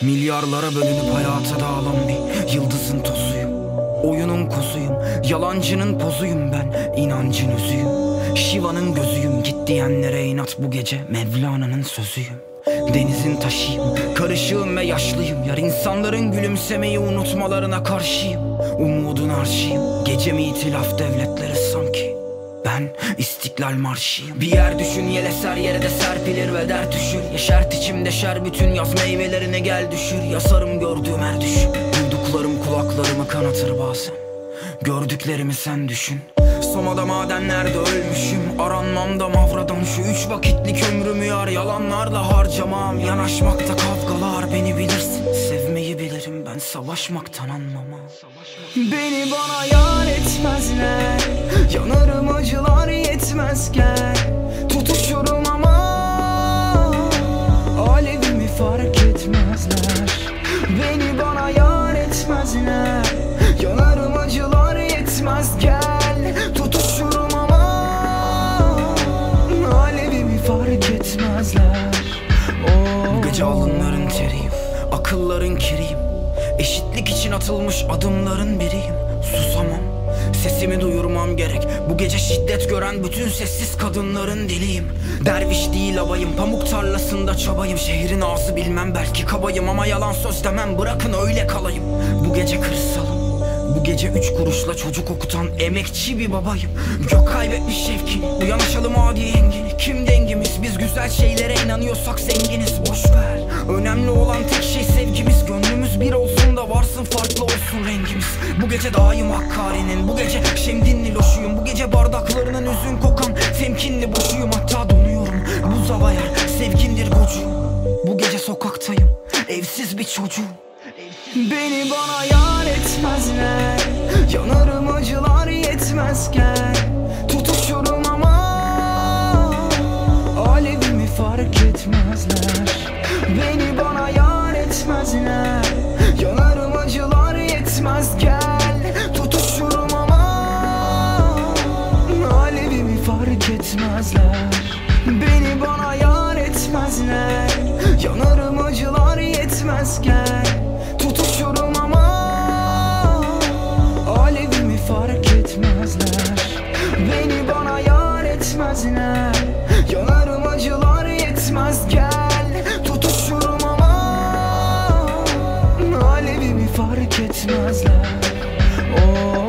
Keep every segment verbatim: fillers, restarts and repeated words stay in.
Milyarlara bölünüp hayata dağılan bir yıldızın tozuyum. Oyunun kozuyum, yalancının pozuyum ben, inancın özüyüm. Şiva'nın gözüyüm, git diyenlere inat bu gece Mevlana'nın sözüyüm. Denizin taşıyım, karışığım ve yaşlıyım. Yar insanların gülümsemeyi unutmalarına karşıyım. Umudun arşıyım, gecemi itilaf devletleri sanki. Ben İstiklal Marşıyım. Bir yer düşün, yel eser yere de serpilir ve dert düşür. Yeşert içimde şer bütün yaz meyvelerine gel düşür. Yasarım gördüğüm her düş. Duyduklarım kulaklarımı kanatır bazen. Gördüklerimi sen düşün. Soma'da madenlerde ölmüşüm. Aranmamda mavradan şu üç vakitlik ömrümü yar yalanlarla harcamam. Yanaşmakta kavgalar beni bilirsin. Sevmeyi bilirim ben, savaşmaktan anlamam. Beni bana yar etmezler, yanarım acılar yetmezken. Tutuşurum ama alevimi fark etmezler. Beni bana yar etmezler, yanarım acılar yetmezken. Tutuşurum ama alevimi fark etmezler. Oh. Bu gece alınların teriyim, akılların kiriyim. Eşitlik için atılmış adımların biriyim. Susamam, sesimi duyurmam gerek. Bu gece şiddet gören bütün sessiz kadınların diliyim. Derviş değil abayım, pamuk tarlasında çabayım. Şehrin ağzı bilmem belki kabayım ama yalan söz demem, bırakın öyle kalayım. Bu gece kırsalım, bu gece üç kuruşla çocuk okutan emekçi bir babayım. Gök kaybetmiş şevkini, uyanışalım adi yengini. Kim dengimiz, biz güzel şeylere inanıyorsak zenginiz. Boş ver, önemli olan tek şey sevgimiz. Gönlümüz bir olsun da varsın farklı olsun rengimiz. Bu gece daim Hakkari'nin, bu gece Şemdinli loşuyum. Bu gece bardaklarının üzün kokan temkinli boşuyum. Hatta donuyorum, buz hava yer sevgindir gocuğum. Bu gece sokaktayım, evsiz bir çocuğum. Beni bana yar etmezler, yanarım acılar yetmezken. Tutuşurum ama alevimi fark etmezler. Beni bana yar etmezler, yanarım acılar yetmezken. Tutuşurum ama alevimi fark etmezler. Beni bana yar etmezler, yanarım acılar yetmezken. Tutuşurum ama alevimi fark etmezler. Beni bana yar etmezler, yanarım acılar yetmezken. Tutuşurum ama alevimi fark etmezler. Oh.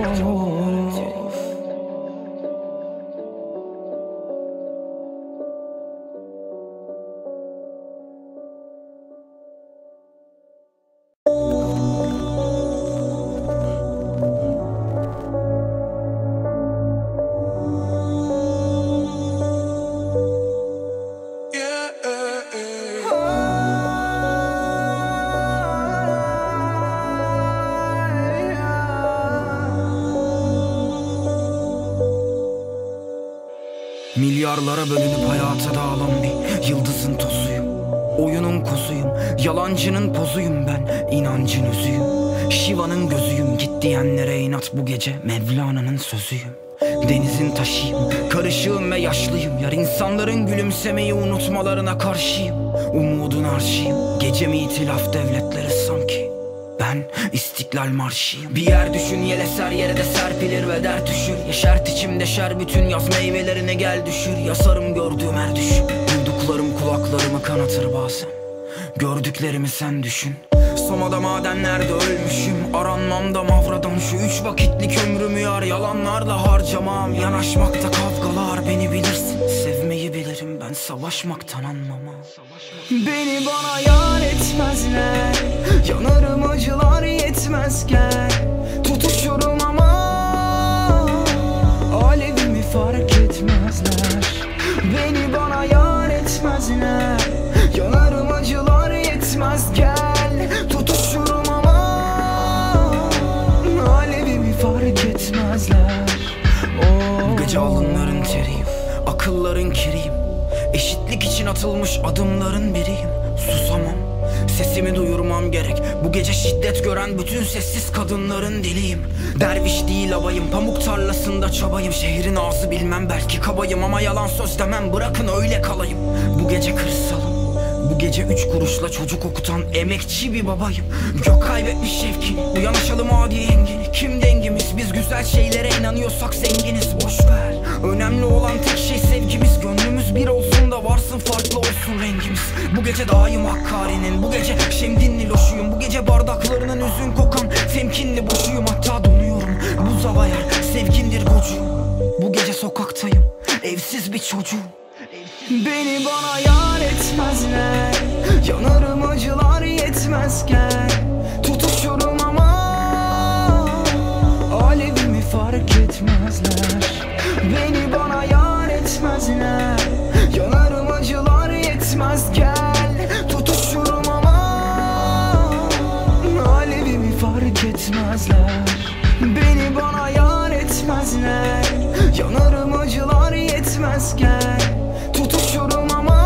Milyarlara bölünüp hayata dağılan bir yıldızın tozuyum. Oyunun kozuyum, yalancının pozuyum ben, inancın özüyüm. Şiva'nın gözüyüm, git diyenlere inat bu gece Mevlana'nın sözüyüm. Denizin taşıyım, karışığım ve yaşlıyım. Yar insanların gülümsemeyi unutmalarına karşıyım. Umudun arşıyım, gecemi itilaf devletleri sanki. Ben İstiklal Marşıyım. Bir yer düşün, yel eser yere de serpilir ve dert düşür. Yeşert içimde şer bütün yaz meyvelerine gel düşür. Yasarım gördüğüm her düş. Duyduklarım kulaklarımı kanatır bazen. Gördüklerimi sen düşün. Soma'da madenlerde ölmüşüm. Aranmamda mavradan şu üç vakitlik ömrümü yar yalanlarla harcamam. Yanaşmakta kavgalar beni bilirsin. Sevmeyi bilirim ben, savaşmaktan anlamam. Beni bana yar etmezler, yanarım acılar yetmezken. Tutuşurum ama alevimi fark etmezler. Beni bana yar etmezler, yanarım acılar yetmezken. Tutuşurum ama alevimi fark etmezler. Oh. Bu gece alınların teriyim, akılların kiriyim. Eşitlik için atılmış adımların biriyim. Susamam, sesimi duyurmam gerek. Bu gece şiddet gören bütün sessiz kadınların diliyim. Derviş değil abayım, pamuk tarlasında çabayım. Şehrin ağzı bilmem belki kabayım ama yalan söz demem, bırakın öyle kalayım. Bu gece kırsalım, Bu gece üç kuruşla çocuk okutan emekçi bir babayım. Gök kaybetmiş şevkini, uyanışalım adi engini. Kim dengimiz, biz güzel şeylere inanıyorsak zenginiz. Boş ver, önemli olan tek şey sevgimiz. Gönlümüz bir olsun da varsın farklı olsun rengimiz. Bu gece daim Hakkari'nin, bu gece Şemdinli loşuyum. Bu gece bardaklarının üzün kokan temkinli boşuyum. Hatta donuyorum, buz hava yer sevgindir gocuğum. Bu gece sokaktayım, evsiz bir çocuğum. Beni bana yar etmezler, yanarım acılar yetmezken. Tutuşurum ama alevimi fark etmezler. Beni bana yar etmezler, yanarım acılar yetmez gel. Tutuşurum ama alevimi fark etmezler. Beni bana yar etmezler, yanarım acılar yetmez gel. Tutuşurum ama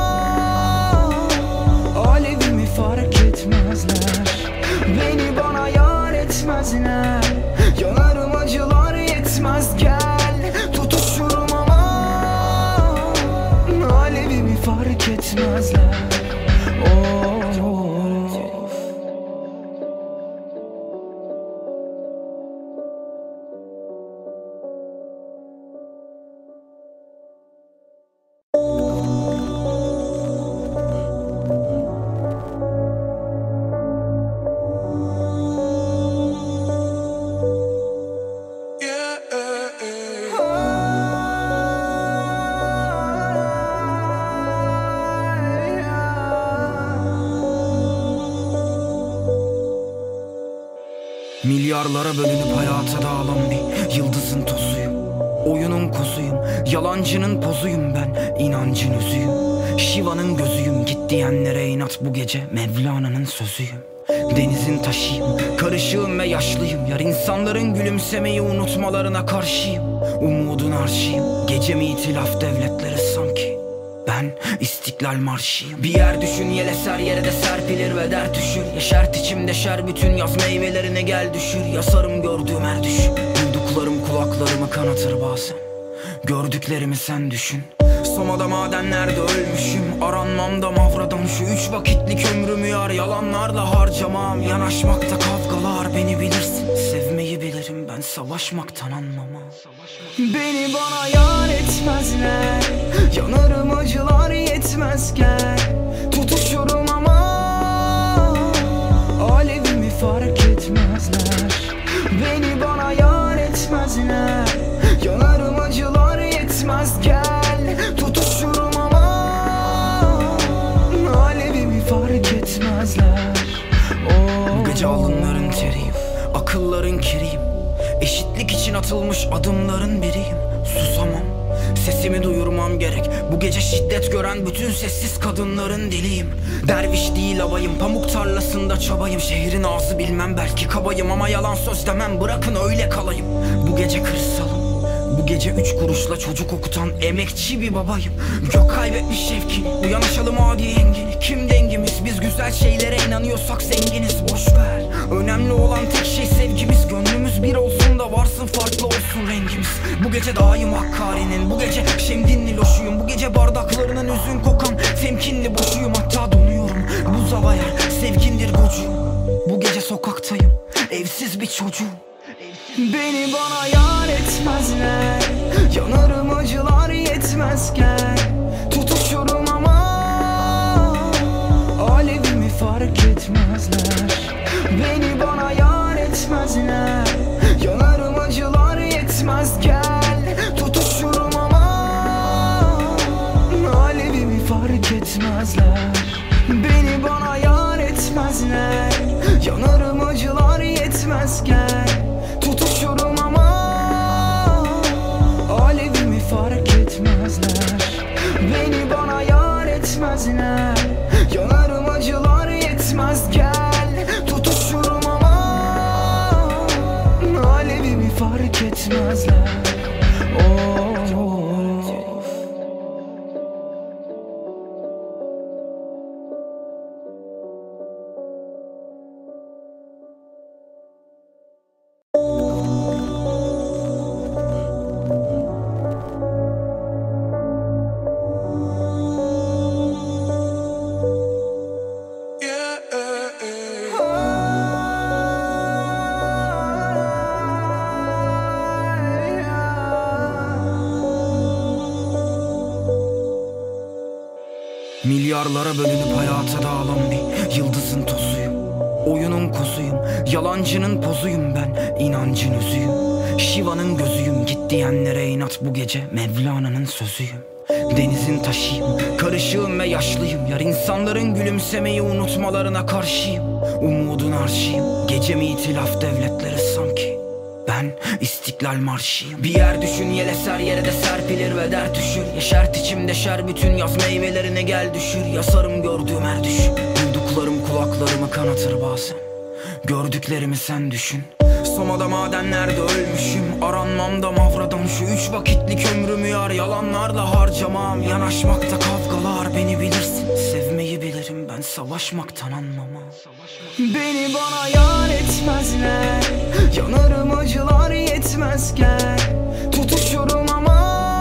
alevimi fark etmezler. Beni bana yar etmezler, yanarım acılar yetmez gel. Tutuşurum ama alevimi fark etmezler. Oh. Milyarlara bölünüp hayata dağılan bir yıldızın tozuyum. Oyunun kozuyum, yalancının pozuyum ben, inancın özüyüm. Şiva'nın gözüyüm, git diyenlere inat bu gece Mevlana'nın sözüyüm. Denizin taşıyım, karışığım ve yaşlıyım. Yar insanların gülümsemeyi unutmalarına karşıyım. Umudun arşıyım, gecemi itilaf devletleri sanki. Ben İstiklal Marşıyım. Bir yer düşün, yel eser yere de serpilir ve dert düşür. Yeşert içimde şer bütün yaz meyvelerine gel düşür. Yasarım gördüğüm her düş. Duyduklarım kulaklarımı kanatır bazen. Gördüklerimi sen düşün. Soma'da madenlerde ölmüşüm, aranmamda mavradan. Şu üç vakitlik ömrümü yar yalanlarla harcamam. Yanaşmakta kavgalar beni bilirsin. Sevmeyi bilirim ben, savaşmaktan anlamam. Beni bana yar etmezler, yanarım acılar yetmezken. Tutuşurum ama alevimi fark etmezler. Beni bana yar etmezler, yanarım acılar yetmez gel. Tutuşurum ama alevimi fark etmezler. Oh. Bu gece alınların teriyim, akılların kiriyim. Eşitlik için atılmış adımların biriyim. Susamam, sesimi duyurmam gerek. Bu gece şiddet gören bütün sessiz kadınların diliyim. Derviş değil abayım, pamuk tarlasında çabayım. Şehrin ağzı bilmem belki kabayım ama yalan söz demem, bırakın öyle kalayım. Bu gece kırsalım, bu gece üç kuruşla çocuk okutan emekçi bir babayım. Gök kaybetmiş şevkini, uyanışalım adi engini. Kim dengimiz, biz güzel şeylere inanıyorsak zenginiz. Boş ver, önemli olan tek şey sevgimiz. Gönlümüz bir olsun da varsın farklı olsun rengimiz. Bu gece daim Hakkari'nin, bu gece Şemdinli loşuyum. Bu gece bardaklarının üzün kokan temkinli boşuyum. Hatta donuyorum, buz hava yer sevgindir gocuğum. Bu gece sokaktayım, evsiz bir çocuğum. Beni bana yar etmezler, yanarım acılar yetmezken. Tutuşurum ama alevimi fark etmezler. Beni bana yar etmezler, yanarım acılar yetmez gel. Tutuşurum ama alevimi fark etmezler. Beni bana yar etmezler, yanarım acılar yetmez gel. Tutuşurum ama alevimi fark etmezler. Beni bana yar etmezler, yanarım acılar yetmez gel. Tutuşurum ama alevimi fark etmezler. Oh. Milyarlara bölünüp hayata dağılan bir yıldızın tozuyum. Oyunun kozuyum, yalancının pozuyum ben, inancın özüyüm. Şiva'nın gözüyüm, git diyenlere inat bu gece Mevlana'nın sözüyüm. Denizin taşıyım, karışığım ve yaşlıyım. Yar insanların gülümsemeyi unutmalarına karşıyım. Umudun arşıyım, gecemi itilaf devletleri sanki. Ben İstiklal Marşıyım. Bir yer düşün, yel eser yere de serpilir ve dert düşür. Yeşert içimde şer bütün yaz meyvelerine gel düşür. Yasarım gördüğüm her düş. Duyduklarım kulaklarımı kanatır bazen. Gördüklerimi sen düşün. Soma'da madenlerde ölmüşüm, aranmam da mavradan. Şu üç vakitlik ömrümü yar yalanlarla harcamam. Yanaşmakta kavgalar beni bilirsin. Sevmeyi bilirim ben, savaşmaktan anlamam. Beni bana yar etmezler, yanarım acılar yetmezken. Tutuşurum ama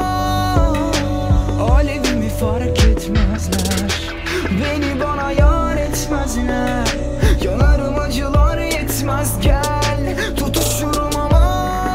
alevimi fark etmezler. Beni bana yar etmezler, yanarım acılar yetmez gel. Tutuşurum ama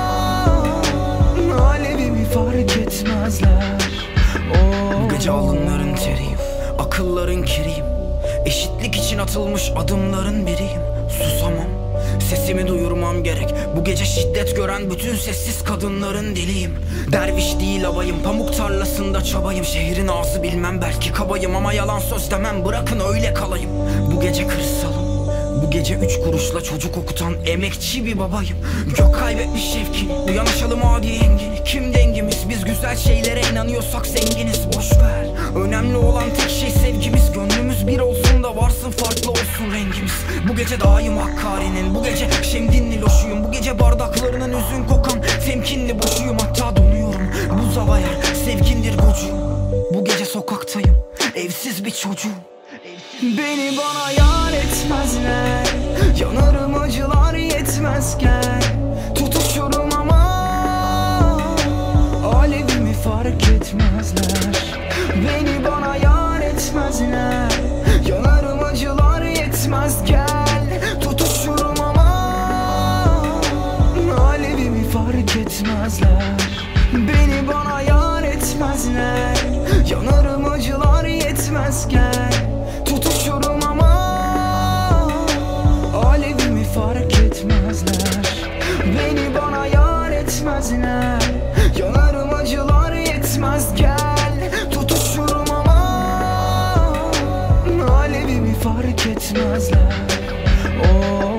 alevimi fark etmezler. Oh. Bu gece alınların teriyim, akılların kiriyim. Eşitlik için atılmış adımların biriyim. Susamam, sesimi duyurmam gerek. Bu gece şiddet gören bütün sessiz kadınların diliyim. Derviş değil abayım, pamuk tarlasında çabayım. Şehrin ağzı bilmem belki kabayım ama yalan söz demem, bırakın öyle kalayım. Bu gece kırsalım, bu gece üç kuruşla çocuk okutan emekçi bir babayım. Gök kaybetmiş şevkini, uyanışalım adi engini. Kim dengimiz, biz güzel şeylere inanıyorsak zenginiz. Boş ver, önemli olan tek şey sevgimiz. Gönlümüz bir olsun da varsın farklı olsun rengimiz. Bu gece daim Hakkari'nin, bu gece Şemdinli loşuyum. Bu gece bardaklarının üzün kokan temkinli boşuyum. Hatta donuyorum, buz hava yer sevgindir gocuğum. Bu gece sokaktayım, evsiz bir çocuğum. Beni bana yar etmezler, yanarım acılar yetmezken. Tutuşurum ama alevimi fark etmezler. Beni bana yar etmezler, yanarım acılar yetmez gel. Tutuşurum ama alevimi fark etmezler. Beni bana yar etmezler, yanarım acılar yetmezken. Tutuşurum ama alevimi fark etmezler. Beni bana yar etmezler, yanarım acılar yetmez gel. Tutuşurum ama alevimi fark etmezler. Oh.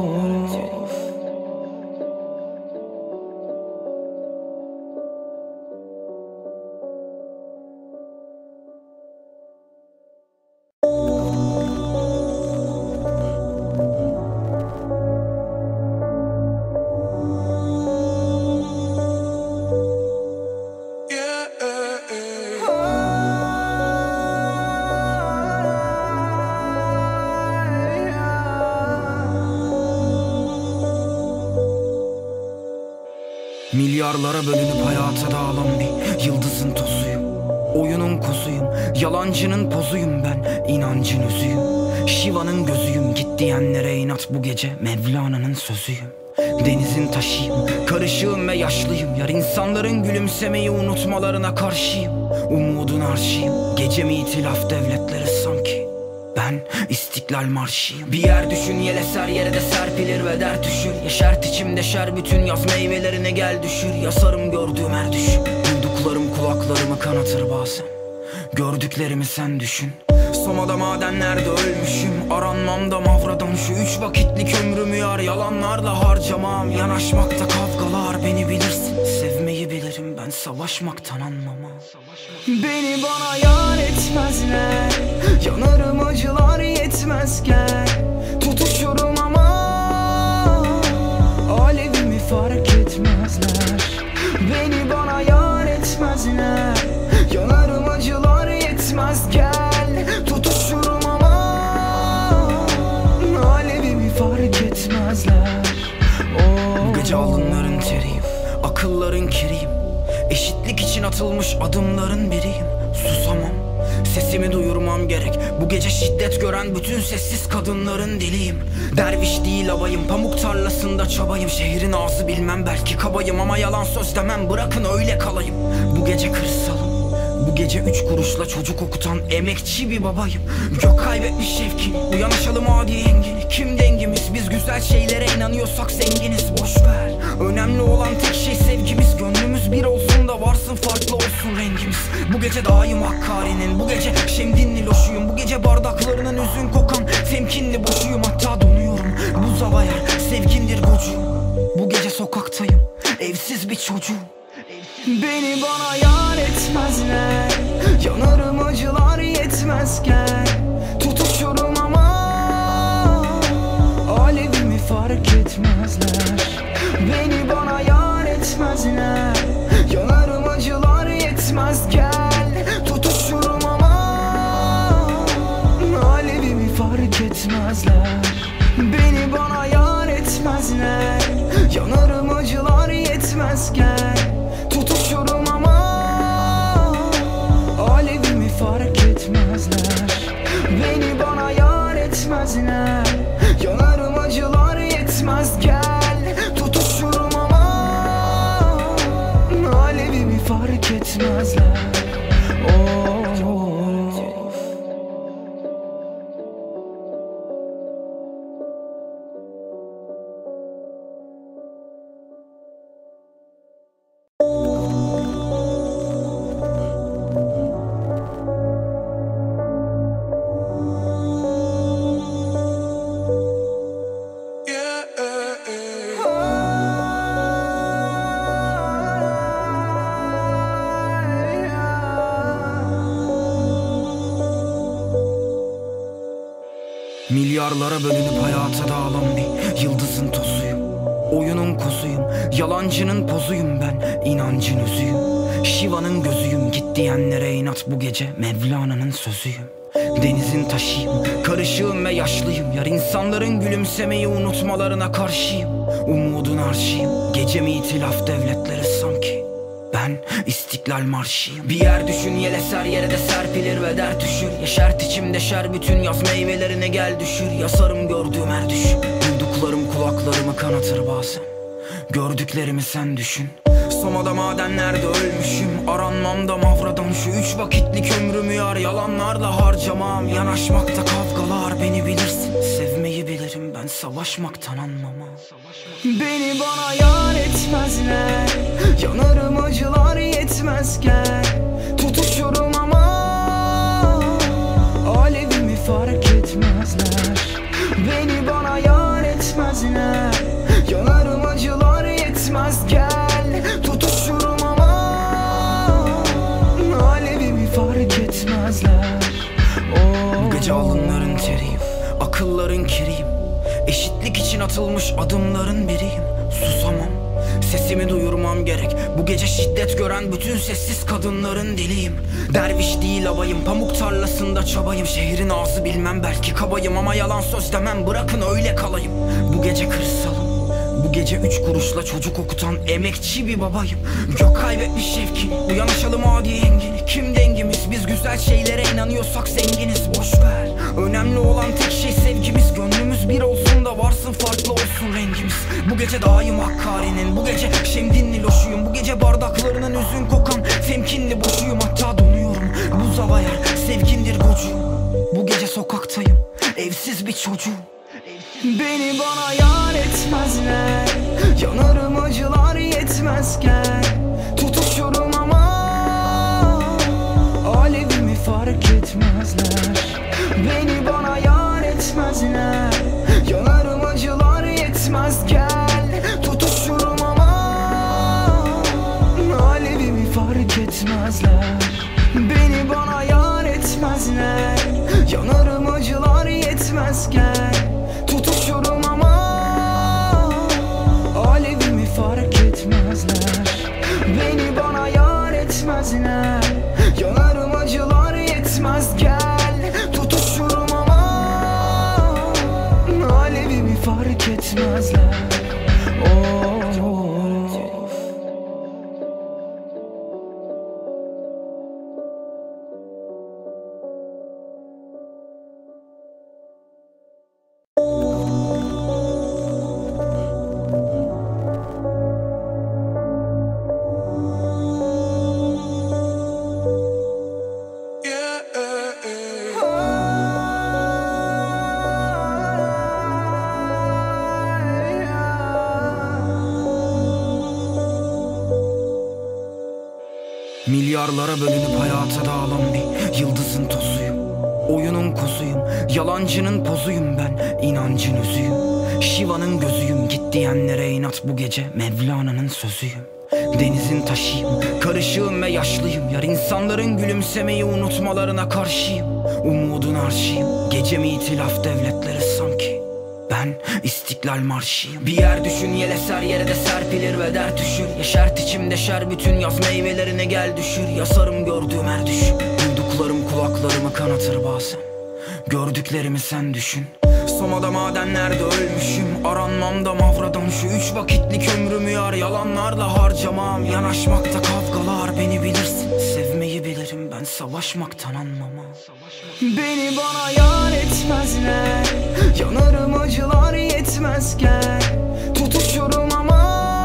Milyarlara bölünüp hayata dağılan bir yıldızın tozuyum. Oyunun kozuyum, yalancının pozuyum ben, inancın özüyüm. Şiva'nın gözüyüm, git diyenlere inat bu gece Mevlana'nın sözüyüm. Denizin taşıyım, karışığım ve yaşlıyım. Yar insanların gülümsemeyi unutmalarına karşıyım. Umudun arşıyım, gecemi itilaf devletleri sanki. Ben İstiklal Marşıyım. Bir yer düşün, yel eser yere de serpilir ve dert düşür. Yeşert içimde şer bütün yaz meyvelerine gel düşür. Yasarım gördüğüm her düş. Duyduklarım kulaklarımı kanatır bazen. Gördüklerimi sen düşün. Soma'da madenlerde ölmüşüm, aranmam da mavradan. Şu üç vakitlik ömrümü yar yalanlarla harcamam. Yanaşmakta kavgalar beni bilirsin. Sevmeyi bilirim ben, savaşmaktan anlamam. Beni bana yar etmezler, yanarım acılar yetmezken. Tutuşurum ama alevimi fark etmezler. Beni bana yar etmezler, yanarım acılar yetmez gel. Tutuşurum ama alevimi fark etmezler. Oh. Bu gece alınların teriyim, akılların kiriyim. Eşitlik için atılmış adımların biriyim. Susamam, sesimi duyurmam gerek. Bu gece şiddet gören bütün sessiz kadınların diliyim. Derviş değil abayım, pamuk tarlasında çabayım. Şehrin ağzı bilmem belki kabayım ama yalan söz demem, bırakın öyle kalayım. Bu gece kırsalım, Bu gece üç kuruşla çocuk okutan emekçi bir babayım. Gök kaybetmiş şevkini, uyanışalım adi engini. Kim dengimiz, biz güzel şeylere inanıyorsak zenginiz. Boş ver, önemli olan tek şey sevgimiz. Gönlümüz bir olsun da varsın farklı olsun rengimiz. Bu gece daim Hakkari'nin, bu gece Şemdinli loşuyum. Bu gece bardaklarının üzün kokan temkinli boşuyum. Hatta donuyorum, buz hava yer, sevgindir gocuğum. Bu gece sokaktayım, evsiz bir çocuğum. Beni bana yar etmezler, yanarım acılar yetmezken. Tutuşurum ama alevimi fark etmezler. Beni bana yar etmezler, yanarım acılar yetmezken. Tutuşurum ama alevimi fark etmezler. Beni bana yar etmezler, yanarım acılar yetmezken. Tutuşurum ama alevimi fark etmezler. Beni bana yar etmezler, yanarım acılar yetmez gel. Tutuşurum ama alevimi fark etmezler. Oh. Milyarlara bölünüp hayata dağılan bir yıldızın tozuyum. Oyunun kozuyum, yalancının pozuyum ben, inancın özüyüm. Şiva'nın gözüyüm, git diyenlere inat bu gece Mevlana'nın sözüyüm. Denizin taşıyım, karışığım ve yaşlıyım. Yar insanların gülümsemeyi unutmalarına karşıyım. Umudun arşıyım, gecemi itilaf devletleri sanki. Ben İstiklal Marşıyım. Bir yer düşün, yel eser yere de serpilir ve dert düşür. Yeşert içimde şer bütün yaz meyvelerine gel düşür. Yasarım gördüğüm her düş. Duyduklarım kulaklarımı kanatır bazen. Gördüklerimi sen düşün. Soma'da madenlerde ölmüşüm, aranmam da mavradan. Şu üç vakitlik ömrümü yar yalanlarla harcamam. Yanaşmakta kavgalar beni bilirsin, sevmeyi bilirim ben, savaşmaktan anlamam. Beni bana yar etmezler, yanarım acılar yetmezken. Tutuşurum ama alevimi fark etmezler. Beni bana yar etmezler, yanarım acılar yetmez gel. Tutuşurum ama alevimi fark etmezler. Oh. Bu gece alınların teriyim, akılların kiriyim. Eşitlik için atılmış adımların biriyim. Susamam, sesimi duyurmam gerek. Bu gece şiddet gören bütün sessiz kadınların diliyim. Derviş değil abayım, pamuk tarlasında çabayım. Şehrin ağzı bilmem belki kabayım, ama yalan söz demem, bırakın öyle kalayım. Bu gece kırsalım, bu gece üç kuruşla çocuk okutan emekçi bir babayım. Gök kaybetmiş şevkini, uyanışalım adi engini. Kim dengimiz, biz güzel şeylere inanıyorsak zenginiz. Boş ver, önemli olan tek şey sevgimiz. Gönlümüz bir olsun da varsın farklı olsun rengimiz. Bu gece daim Hakkari'nin, bu gece Şemdinli loşuyum. Bu gece bardaklarının üzün kokan temkinli boşuyum. Hatta donuyorum, buz hava yer, sevgindir gocuğum. Bu gece sokaktayım, evsiz bir çocuğum. Beni bana yar etmezler, yanarım acılar yetmezken. Tutuşurum ama alevimi fark etmezler. Beni bana yar etmezler, yanarım acılar yetmez gel. Tutuşurum ama alevimi fark etmezler. Beni bana yar etmezler, yanarım acılar yetmezken. Tutuşurum ama alevimi fark etmezler. Beni bana yar etmezler, yanarım acılar yetmez gel. Tutuşurum ama alevimi fark etmezler. Oh. Milyarlara bölünüp hayata dağılan bir yıldızın tozuyum. Oyunun kozuyum, yalancının pozuyum ben, inancın özüyüm. Şiva'nın gözüyüm, git diyenlere inat, bu gece Mevlana'nın sözüyüm. Denizin taşıyım, karışığım ve yaşlıyım. Yar insanların gülümsemeyi unutmalarına karşıyım. Umudun arşıyım, gecemi itilaf devletleri sanki. Ben İstiklal Marşıyım. Bir yer düşün, yel eser yere de serpilir ve dert düşür. Yeşert içimde şer bütün yaz meyvelerine gel düşür. Yasarım gördüğüm her düşün. Duyduklarım kulaklarımı kanatır bazen. Gördüklerimi sen düşün. Soma'da madenlerde ölmüşüm, aranmamda mavradan şu üç vakitlik ömrümü yar yalanlarla harcamam. Yanaşmakta kavgalar, beni bilirsin, sevmeyi bilirim ben, savaşmaktan anlamam. Beni bana yar etmezler, yanarım acılar yetmezken. Tutuşurum ama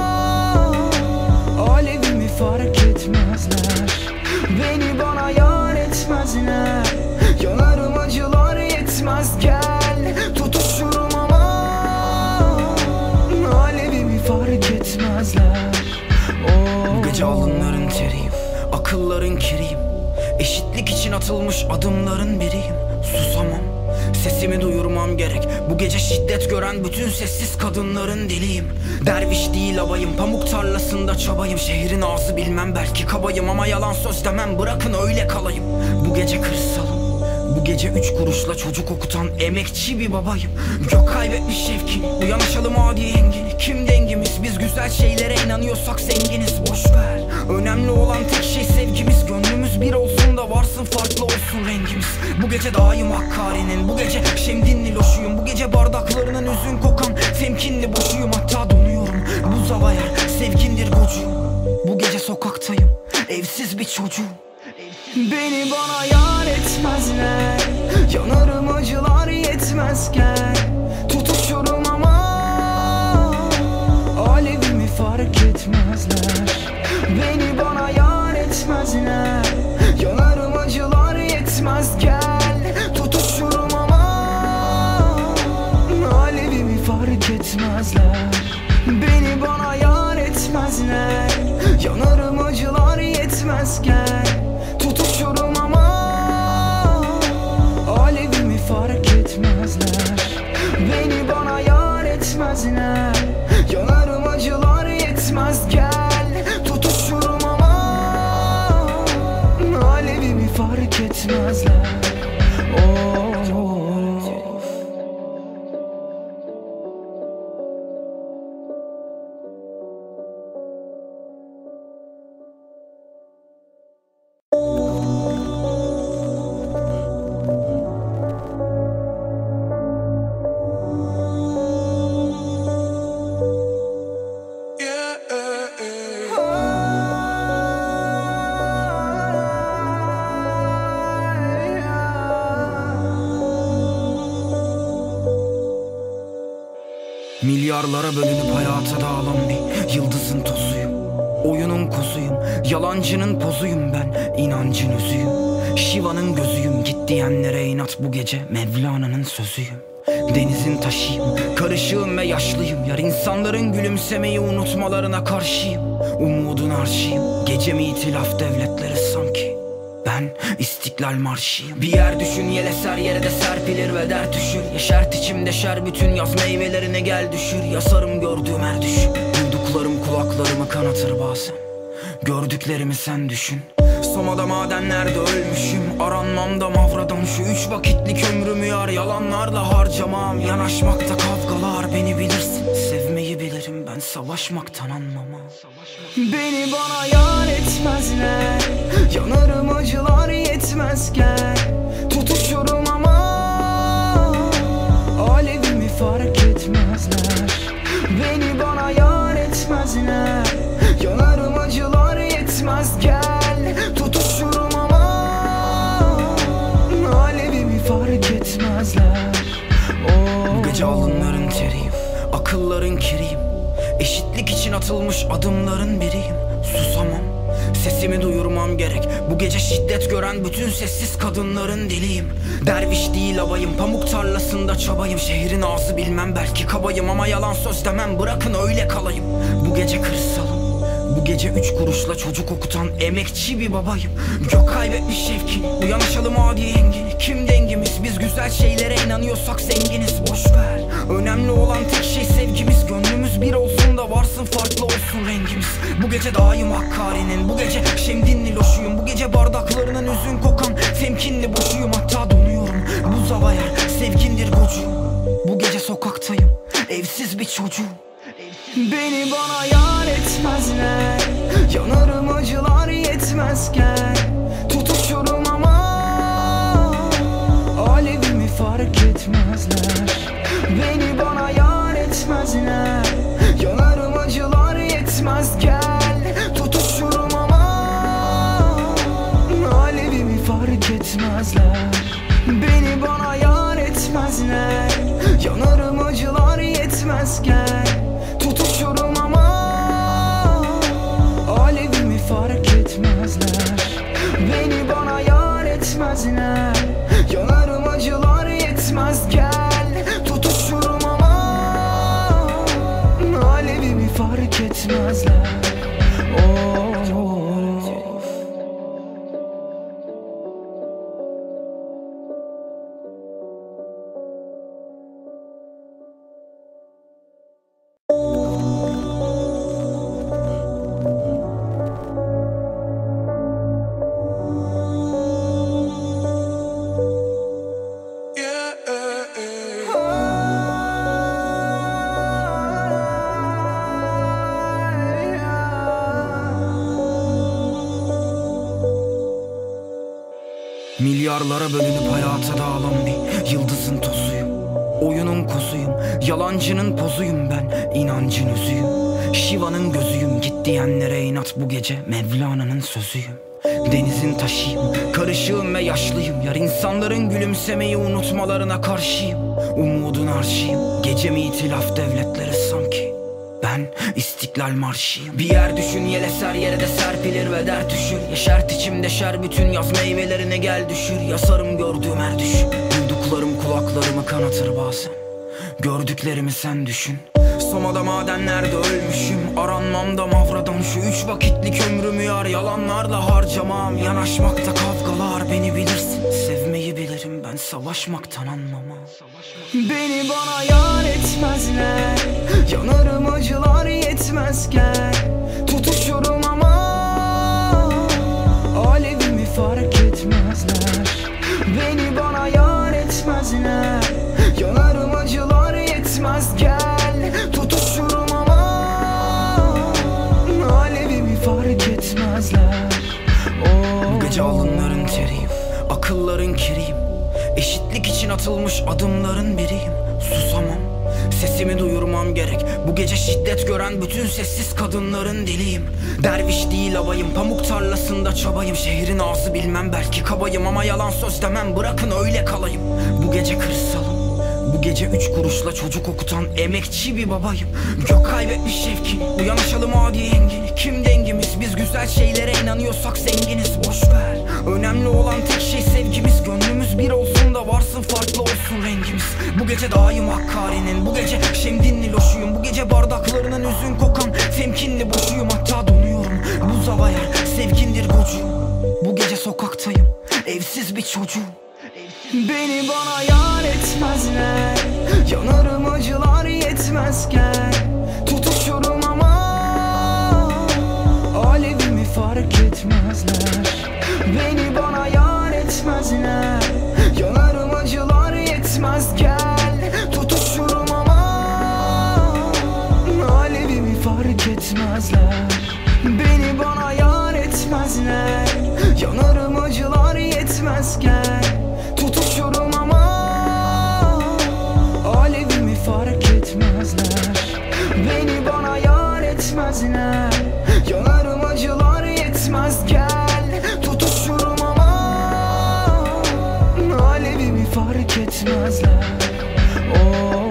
alevimi fark etmezler. Beni bana yar etmezler, yanarım acılar yetmez gel. Tutuşurum ama alevimi fark etmezler. Oh. Bu gece alınların teriyim, akılların kiriyim. Eşitlik için atılmış adımların biriyim. Susamam, sesimi duyurmam gerek. Bu gece şiddet gören bütün sessiz kadınların diliyim. Derviş değil abayım, pamuk tarlasında çabayım. Şehrin ağzı bilmem belki kabayım ama yalan söz demem, bırakın öyle kalayım. Bu gece kırsalım, bu gece üç kuruşla çocuk okutan emekçi bir babayım. Gök kaybetmiş şevkini, uyanışalım adi yengini. Kim dengimiz, biz güzel şeylere inanıyorsak zenginiz. Boş ver, önemli olan tek şey sevgimiz. Gönlümüz bir olsun da varsın farklı olsun rengimiz. Bu gece daim Hakkari'nin, bu gece Şemdinli loşuyum. Bu gece bardaklarının üzün kokan temkinli boşuyum. Hatta donuyorum, buz hava yer sevgindir gocuğum. Bu gece sokaktayım, evsiz bir çocuğum. Beni bana yar etmezler, yanarım acılar yetmezken. Tutuşurum ama alevimi fark etmezler. Beni bana yar etmezler, yanarım acılar yetmez gel. Tutuşurum ama alevimi fark etmezler. Beni bana yar etmezler, yanarım acılar yetmezken. Tutuşurum ama alevimi fark etmezler. Beni bana yar etmezler, yanarım acılar yetmez gel. Tutuşurum ama alevimi fark etmezler. Oh. Milyarlara bölünüp hayata dağılan bir yıldızın tozuyum. Oyunun kozuyum, yalancının pozuyum ben, inancın özüyüm. Şiva'nın gözüyüm, git diyenlere inat, bu gece Mevlana'nın sözüyüm. Denizin taşıyım, karışığım ve yaşlıyım. Yar insanların gülümsemeyi unutmalarına karşıyım. Umudun arşıyım, gecemi itilaf devletleri sanki. Ben İstiklal Marşıyım. Bir yer düşün, yel eser yere de serpilir ve dert düşür. Yeşert içimde şer bütün yaz meyvelerine gel düşür. Yasarım gördüğüm her düşün. Duyduklarım kulaklarımı kanatır bazen. Gördüklerimi sen düşün. Soma'da madenlerde ölmüşüm, aranmamda mavradan şu üç vakitlik ömrümü yar yalanlarla harcamam. Yanaşmakta kavgalar, beni bilirsin, sevmeyi bilirim ben, savaşmaktan anlamam. Beni bana yar etmezler, yanarım acılar yetmezken. Tutuşurum ama alevimi fark etmezler. Beni bana yar etmezler, yanarım acılar yetmez gel. Tutuşurum ama alevimi fark etmezler. Oh. Bu gece alınların teriyim, akılların kiriyim. Eşitlik için atılmış adımların biriyim. Susamam, sesimi duyurmam gerek. Bu gece şiddet gören bütün sessiz kadınların diliyim. Derviş değil abayım, pamuk tarlasında çabayım. Şehrin ağzı bilmem belki kabayım ama yalan söz demem, bırakın öyle kalayım. Bu gece kırsalım, Bu gece üç kuruşla çocuk okutan emekçi bir babayım. Gök kaybetmiş şevkini, uyanışalım adi yengini. Kim dengimiz, biz güzel şeylere inanıyorsak zenginiz. Boş ver, önemli olan tek şey sevgimiz. Gönlümüz bir olsun da varsın farklı olsun rengimiz. Bu gece daim Hakkari'nin, bu gece Şemdinli loşuyum. Bu gece bardaklarının üzün kokan temkinli boşuyum. Hatta donuyorum, buz hava yer, sevgindir gocuğum. Bu gece sokaktayım, evsiz bir çocuğum. Beni bana yar etmezler, yanarım acılar yetmezken. Tutuşurum ama alevimi fark etmezler. Beni bana yar etmezler, yanarım acılar yetmez gel. Tutuşurum ama alevimi fark etmezler. Beni bana yar etmezler, yanarım acılar yetmez gel. Tutuşurum ama alevimi fark etmezler. Beni bana yar etmezler, yanarım acılar yetmez gel. Tutuşurum ama alevimi fark etmezler. Oh. Milyarlara bölünüp hayata dağılan bir yıldızın tozuyum. Oyunun kozuyum, yalancının pozuyum ben, inancın özüyüm. Şiva'nın gözüyüm, git diyenlere inat bu gece Mevlana'nın sözüyüm. Denizin taşıyım, karışığım ve yaşlıyım. Yar insanların gülümsemeyi unutmalarına karşıyım. Umudun arşıyım, gecemi itilaf devletleri sanki. Ben İstiklal Marşıyım. Bir yer düşün, yel eser yere de serpilir ve dert düşür. Yeşert içimde şer bütün yaz meyvelerine gel düşür. Yasarım gördüğüm her düşün. Duyduklarım kulaklarımı kanatır bazen. Gördüklerimi sen düşün. Soma'da madenlerde ölmüşüm, aranmamda mavradan. Şu üç vakitlik ömrümü yar yalanlarla harcamam. Yanaşmakta kavgalar beni bilirsin. Sevmeyi bilirim ben, savaşmaktan anlamam. Beni bana yar etmezler, yanarım acılar yetmez gel. Tutuşurum ama alevimi fark etmezler. Beni bana yar etmezler, yanarım acılar yetmez gel. Tutuşurum ama alevimi fark etmezler. Oh. Bu gece alınların teriyim, akılların kiriyim. Eşitlik için atılmış adımların biriyim. Susamam, sesimi duyurmam gerek. Bu gece şiddet gören bütün sessiz kadınların diliyim. Derviş değil abayım, pamuk tarlasında çabayım. Şehrin ağzı bilmem belki kabayım ama yalan söz demem, bırakın öyle kalayım. Bu gece kırsalım, bu gece üç kuruşla çocuk okutan emekçi bir babayım. Gök kaybetmiş şevkini, uyanışalım adi yengini. Kim dengimiz, biz güzel şeylere inanıyorsak zenginiz. Boş ver, önemli olan tek şey sevgimiz. Gönlümüz bir olsun da varsın farklı olsun rengimiz. Bu gece daim Hakkari'nin, bu gece Şemdinli loşuyum. Bu gece bardaklarının üzün kokan temkinli boşuyum. Hatta donuyorum, buz hava yer, sevgindir gocuğum. Bu gece sokaktayım, evsiz bir çocuğum. Beni bana yar etmezler, yanarım acılar yetmez gel. Tutuşurum ama alevimi fark etmezler. Beni bana yar etmezler, yanarım acılar yetmez gel. Tutuşurum ama alevimi fark etmezler. Beni bana yar etmezler, yanarım acılar yetmez gel. Tutuşurum ama alevimi fark etmezler. Beni bana yar etmezler, yanarım acılar yetmez gel. Tutuşurum ama alevimi fark etmezler. Oh.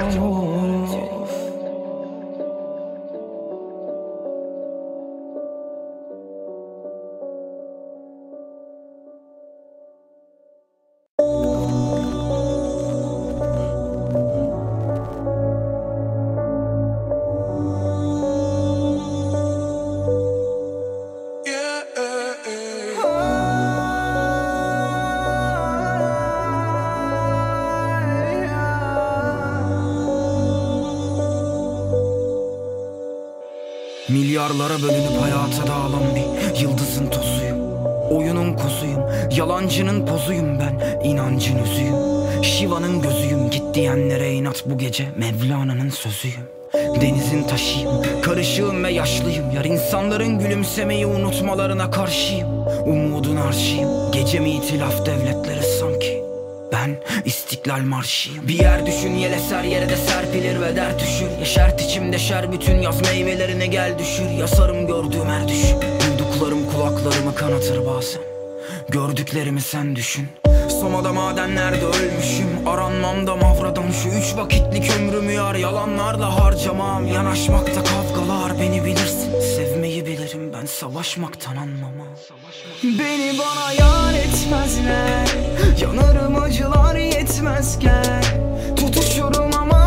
Milyarlara bölünüp hayata dağılan bir yıldızın tozuyum. Oyunun kozuyum, yalancının pozuyum ben, inancın özüyüm. Şiva'nın gözüyüm, git diyenlere inat, bu gece Mevlana'nın sözüyüm. Denizin taşıyım, karışığım ve yaşlıyım. Yar insanların gülümsemeyi unutmalarına karşıyım. Umudun arşıyım, gecemi itilaf devletleri sanki. Ben İstiklal Marşıyım. Bir yer düşün, yel eser yere de serpilir ve dert düşür. Yeşert içimde şer bütün yaz meyvelerine, gel düşür. Yasarım gördüğüm her düş. Duyduklarım kulaklarımı kanatır bazen. Gördüklerimi sen düşün. Soma'da madenlerde ölmüşüm, aranmamda mavradan şu üç vakitlik ömrümü yar yalanlarla harcamam. Yanaşmakta kavgalar, beni bilirsin, sevmeyi bilirim ben, savaşmaktan anlamam. Beni bana yar etmezler, yanarım acılar yetmezken. Tutuşurum ama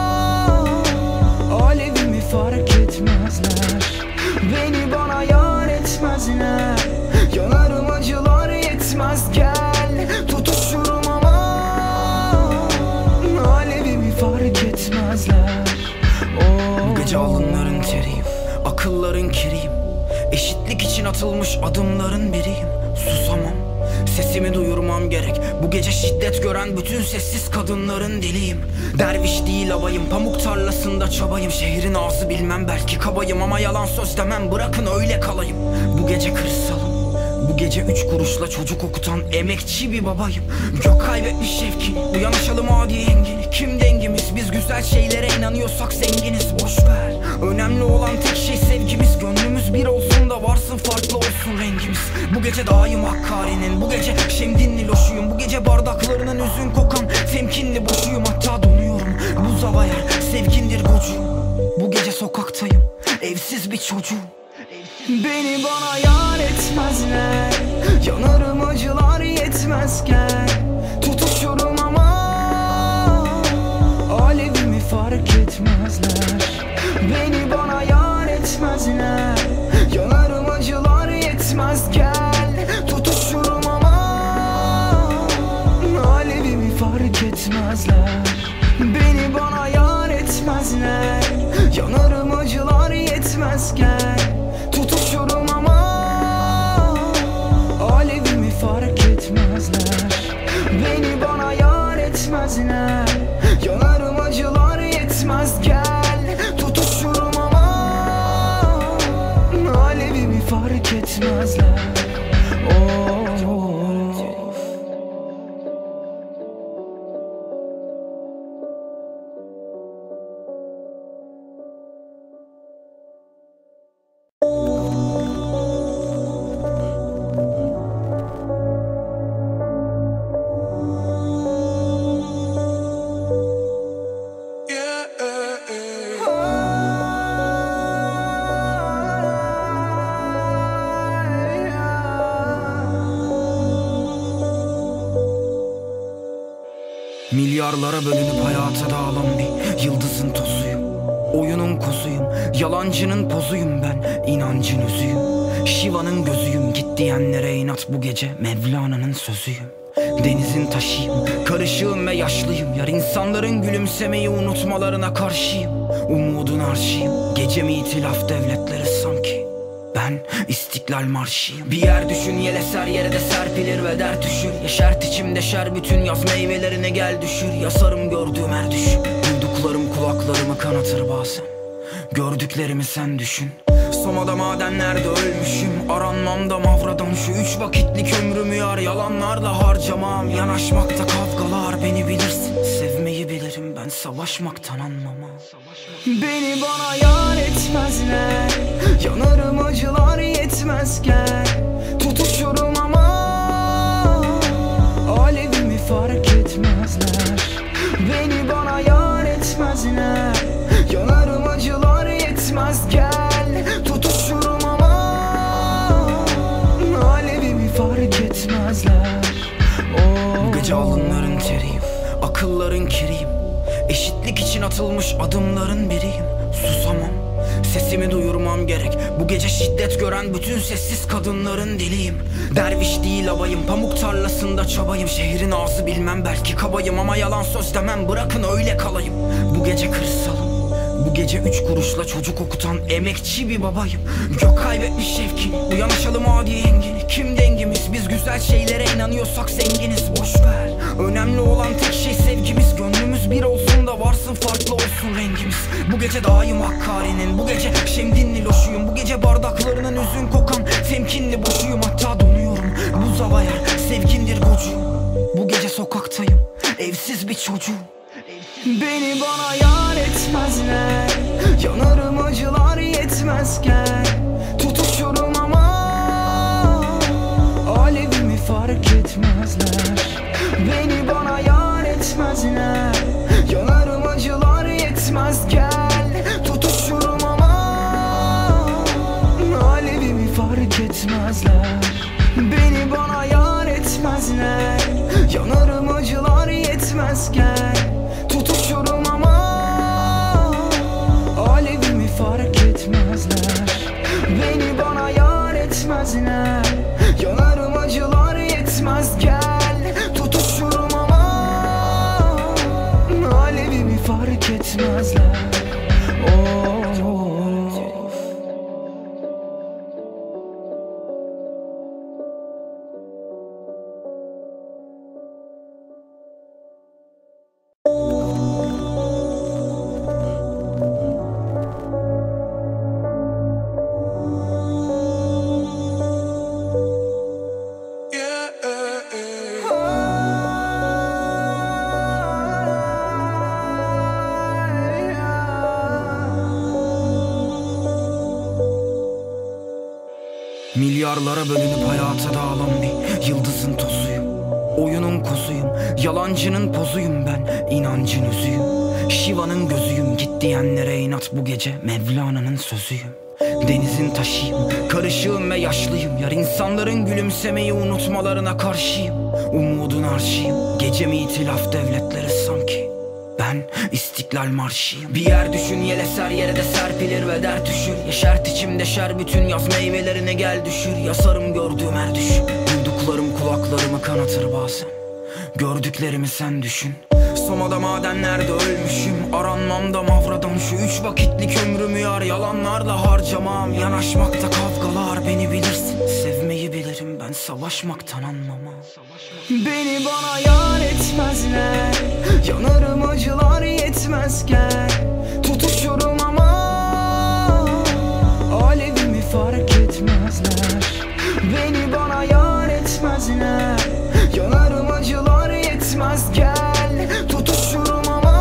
alevimi fark etmezler. Beni bana yar etmezler, yanarım acılar yetmez, gel. Tutuşurum ama alevimi fark etmezler. Bu gece alınların teriyim, akılların kiriyim. Eşitlik için atılmış adımların biriyim. Susamam, sesimi duyurmam gerek. Bu gece şiddet gören bütün sessiz kadınların diliyim. Derviş değil abayım, pamuk tarlasında çabayım. Şehrin ağzı bilmem, belki kabayım ama yalan söz demem, bırakın öyle kalayım. Bu gece kırsalım, bu gece üç kuruşla çocuk okutan emekçi bir babayım. Gök kaybetmiş şevkini, uyanışalım adi engini. Kim dengimiz, biz güzel şeylere inanıyorsak zenginiz, boşver. Önemli olan tek şey sevgimiz, gönlümüz bir olsun da varsın farklı olsun rengimiz. Bu gece daim Hakkari'nin, bu gece Şemdinli loşuyum. Bu gece bardaklarının üzün kokan temkinli boşuyum. Hatta donuyorum, buz hava yer sevgindir gocuğum. Bu gece sokaktayım, evsiz bir çocuğum. Beni bana yar etmezler, yanarım acılar yetmezken. Tutuşurum ama alevimi fark etmezler. Beni bana yar etmezler, yanarım acılar yetmez, gel. Tutuşurum ama alevimi fark etmezler. Beni bana yar etmezler, yanarım acılar yetmez, gel. Tutuşurum ama alevimi fark etmezler. Beni bana yar etmezler, yanarım acılar yetmez, gel. Tutuşurum ama alevimi fark etmezler. Oh. Milyarlara bölünüp hayata dağılan bir yıldızın tozuyum. Oyunun kozuyum, yalancının pozuyum ben, inancın özüyüm. Şiva'nın gözüyüm, git diyenlere inat, bu gece Mevlana'nın sözüyüm. Denizin taşıyım, karışığım ve yaşlıyım. Yar insanların gülümsemeyi unutmalarına karşıyım. Umudun arşıyım, gecemi itilaf devletleri sanki. Ben İstiklal Marşıyım. Bir yer düşün, yel eser yere de serpilir ve dert düşür. Yeşert içimde şer bütün yaz meyvelerine, gel düşür. Yasarım gördüğüm her düş. Duyduklarım kulaklarımı kanatır bazen. Gördüklerimi sen düşün. Soma'da madenlerde ölmüşüm, aranmamda mavradan şu üç vakitlik ömrümü yar yalanlarla harcamam. Yanaşmakta kavgalar, beni bilirsin, sevmeyi bilirim ben, savaşmaktan anlamam. Beni bana yar etmezler, yanarım acılar yetmezken. Tutuşurum ama alevimi fark etmezler. Beni bana yar etmezler, yanarım acılar yetmez, gel. Tutuşurum ama alevimi fark etmezler. Oh. Bu gece alınların teriyim, akılların kiriyim. Eşitlik için atılmış adımların biriyim. Susamam, sesimi duyurmam gerek. Bu gece şiddet gören bütün sessiz kadınların diliyim. Derviş değil abayım, pamuk tarlasında çabayım. Şehrin ağzı bilmem, belki kabayım ama yalan söz demem, bırakın öyle kalayım. Bu gece kırsalım, Bu gece üç kuruşla çocuk okutan emekçi bir babayım. Gök kaybetmiş şevkini, uyanışalım adi yengini. Kim dengimiz, biz güzel şeylere inanıyorsak zenginiz. Boş ver, önemli olan tek şey sevgimiz. Gönlümüz bir olsun da varsın farklı olsun rengimiz. Bu gece daim Hakkari'nin, bu gece Şemdinli loşuyum. Bu gece bardaklarının üzün kokan temkinli boşuyum. Hatta donuyorum, buz hava yer, sevgindir gocuğum. Bu gece sokaktayım, evsiz bir çocuğum. Beni bana yar etmezler, yanarım acılar yetmezken. Tutuşurum ama alevimi fark etmezler. Beni bana yar etmezler, yanarım acılar yetmezken. Tutuşurum ama alevimi fark etmezler. Beni bana yar etmezler, yanarım acılar yetmezken. Tutuşurum ama alevimi fark etmezler. Beni bana yar etmezler, yanarım acılar yetmez gel. Tutuşurum ama alevimi fark etmezler. Oh. Milyarlara bölünüp hayata dağılan bir yıldızın tozuyum. Oyunun kozuyum, yalancının pozuyum ben, inancın özüyüm. Şiva'nın gözüyüm, git diyenlere inat bu gece Mevlana'nın sözüyüm. Denizin taşıyım, karışığım ve yaşlıyım. Yar insanların gülümsemeyi unutmalarına karşıyım. Umudun arşıyım, gecemi itilaf devletleri sanki. Ben İstiklal Marşıyım. Bir yer düşün, yel eser yere de serpilir ve dert düşür. Yeşert içimde şer bütün yaz meyvelerine gel düşür. Yasarım gördüğüm her düş. Duyduklarım kulaklarımı kanatır bazen. Gördüklerimi sen düşün. Soma'da madenlerde ölmüşüm. Aranmamda mavradan şu üç vakitlik ömrümü yar yalanlarla harcamam. Yanaşmakta kavgalar beni bilirsin. Sevmeyi bilirim ben, savaşmaktan anlamam. Beni bana yar etmezler, yanarım acılar yetmezken. Tutuşurum ama alevimi fark etmezler. Beni bana yar etmezler, yanarım acılar yetmez gel. Tutuşurum ama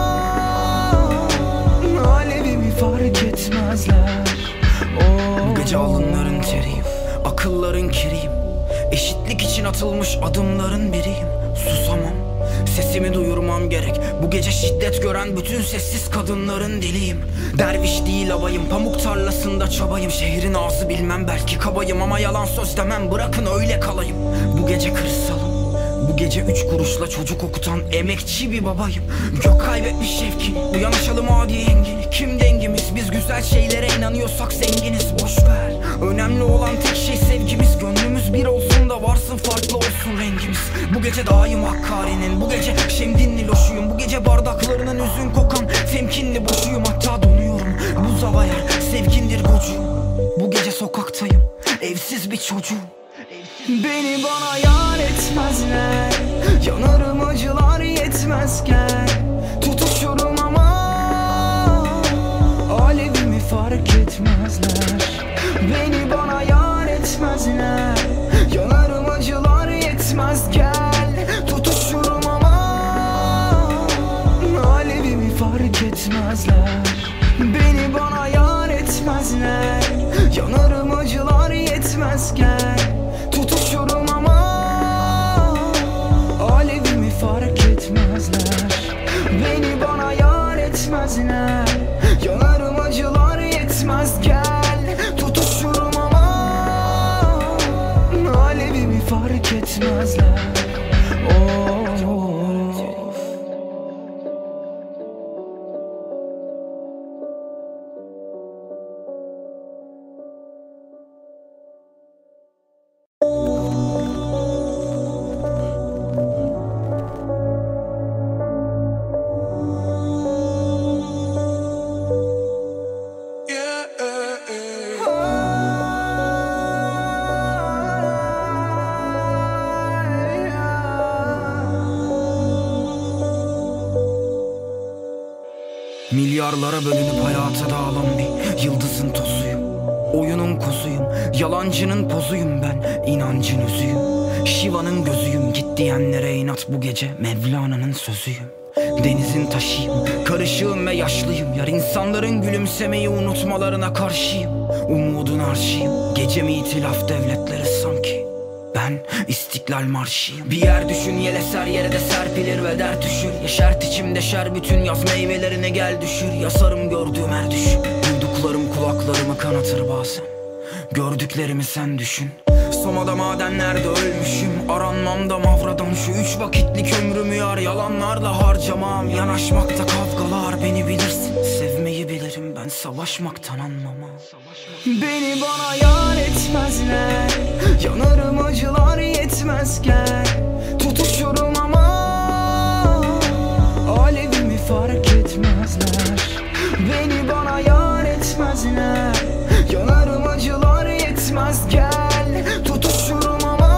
alevimi fark etmezler. Oh. Bu gece alınların teriyim, akılların kiriyim. Eşitlik için atılmış adımların biriyim. Susamam, sesimi duyurmam gerek. Bu gece şiddet gören bütün sessiz kadınların diliyim. Derviş değil abayım, pamuk tarlasında çabayım. Şehrin ağzı bilmem belki kabayım ama yalan söz demem, bırakın öyle kalayım. Bu gece kırsalım, bu gece üç kuruşla çocuk okutan emekçi bir babayım. Gök kaybetmiş şevkini, uyanışalım adi yengini. Kim dengimiz, biz güzel şeylere inanıyorsak zenginiz. Boş ver, önemli olan tek şey sevgimiz. Gönlümüz bir olsun da varsın farklı olsun rengimiz. Bu gece daim Hakkari'nin, bu gece Şemdinli loşuyum. Bu gece bardaklarının üzün kokan temkinli boşuyum. Hatta donuyorum, buz hava yer, sevgindir gocuğum. Bu gece sokaktayım, evsiz bir çocuğum. Beni bana yar etmezler, yanarım acılar yetmezken. Tutuşurum ama alevimi fark etmezler. Beni bana yar etmezler, yanarım acılar yetmez gel. Tutuşurum ama alevimi fark etmezler. Beni bana yar etmezler, yanarım acılar yetmezken. Tutuşurum ama alevimi fark etmezler. Beni bana yar etmezler, yanarım acılar yetmez gel. Tutuşurum ama alevimi fark etmezler. Oh. Milyarlara bölünüp hayata dağılan bir yıldızın tozuyum. Oyunun kozuyum, yalancının pozuyum ben, inancın özüyüm. Şiva'nın gözüyüm, git diyenlere inat bu gece Mevlana'nın sözüyüm. Denizin taşıyım, karışığım ve yaşlıyım. Yar insanların gülümsemeyi unutmalarına karşıyım. Umudun arşıyım, gecem itilaf devletleri sanki. Ben İstiklal Marşıyım. Bir yer düşün, yel eser yere de serpilir ve dert düşür. Yeşert içimde şer bütün yaz meyvelerine gel düşür. Yasarım gördüğüm her düş. Duyduklarım kulaklarımı kanatır bazen. Gördüklerimi sen düşün. Soma'da madenlerde ölmüşüm. Aranmamda mavradan şu üç vakitlik ömrümü yar yalanlarla harcamam. Yanaşmakta kavgalar beni bilirsin. Sevmeyi bilirim ben, savaşmaktan anlamam. Beni bana yar etmezler, yanarım acılar yetmezken. Tutuşurum ama alevimi fark etmezler. Beni bana yar etmezler, yanarım acılar yetmez gel. Tutuşurum ama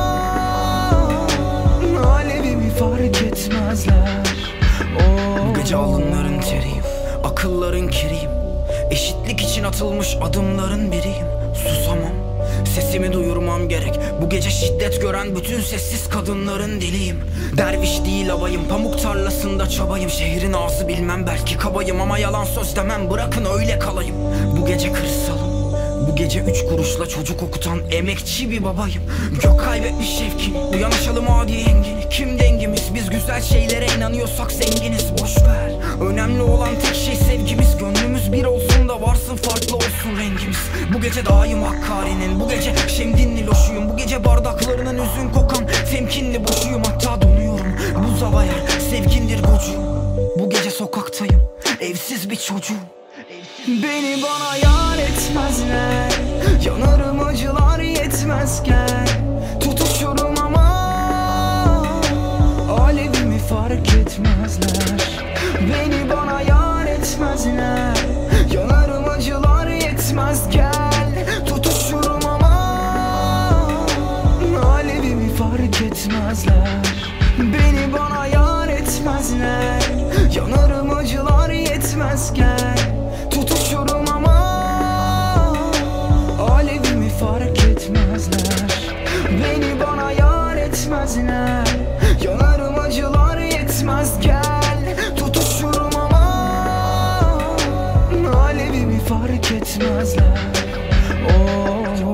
alevimi fark etmezler. Bu gece alınların teriyim, akılların kiriyim. Eşitlik için atılmış adımların biriyim. Susamam, sesimi duyurmam gerek. Bu gece şiddet gören bütün sessiz kadınların diliyim. Derviş değil abayım, pamuk tarlasında çabayım. Şehrin ağzı bilmem belki kabayım ama yalan söz demem, bırakın öyle kalayım. Bu gece kırsalım, bu gece üç kuruşla çocuk okutan emekçi bir babayım. Gök kaybetmiş şevkini, uyanışalım adi yengini. Kim dengimiz, biz güzel şeylere inanıyorsak zenginiz. Boş ver, önemli olan tek şey sevgimiz. Gönlümüz bir olsun da varsın farklı olsun rengimiz. Bu gece daim Hakkari'nin, bu gece Şemdinli loşuyum. Bu gece bardaklarının üzün kokan temkinli boşuyum. Hatta donuyorum, buz hava yer sevgindir gocuğum. Bu gece sokaktayım, evsiz bir çocuğum. Beni bana yar etmezler, yanarım acılar yetmezken. Tutuşurum ama alevimi fark etmezler. Beni bana yar etmezler, yanarım acılar yetmez gel. Tutuşurum ama alevimi fark etmezler. Beni bana yar etmezler, yanarım acılar yetmez gel. Tutuşurum ama alevimi fark etmezler. Beni bana yar etmezler, yanarım acılar yetmez gel. Tutuşurum ama alevimi fark etmezler. Oh.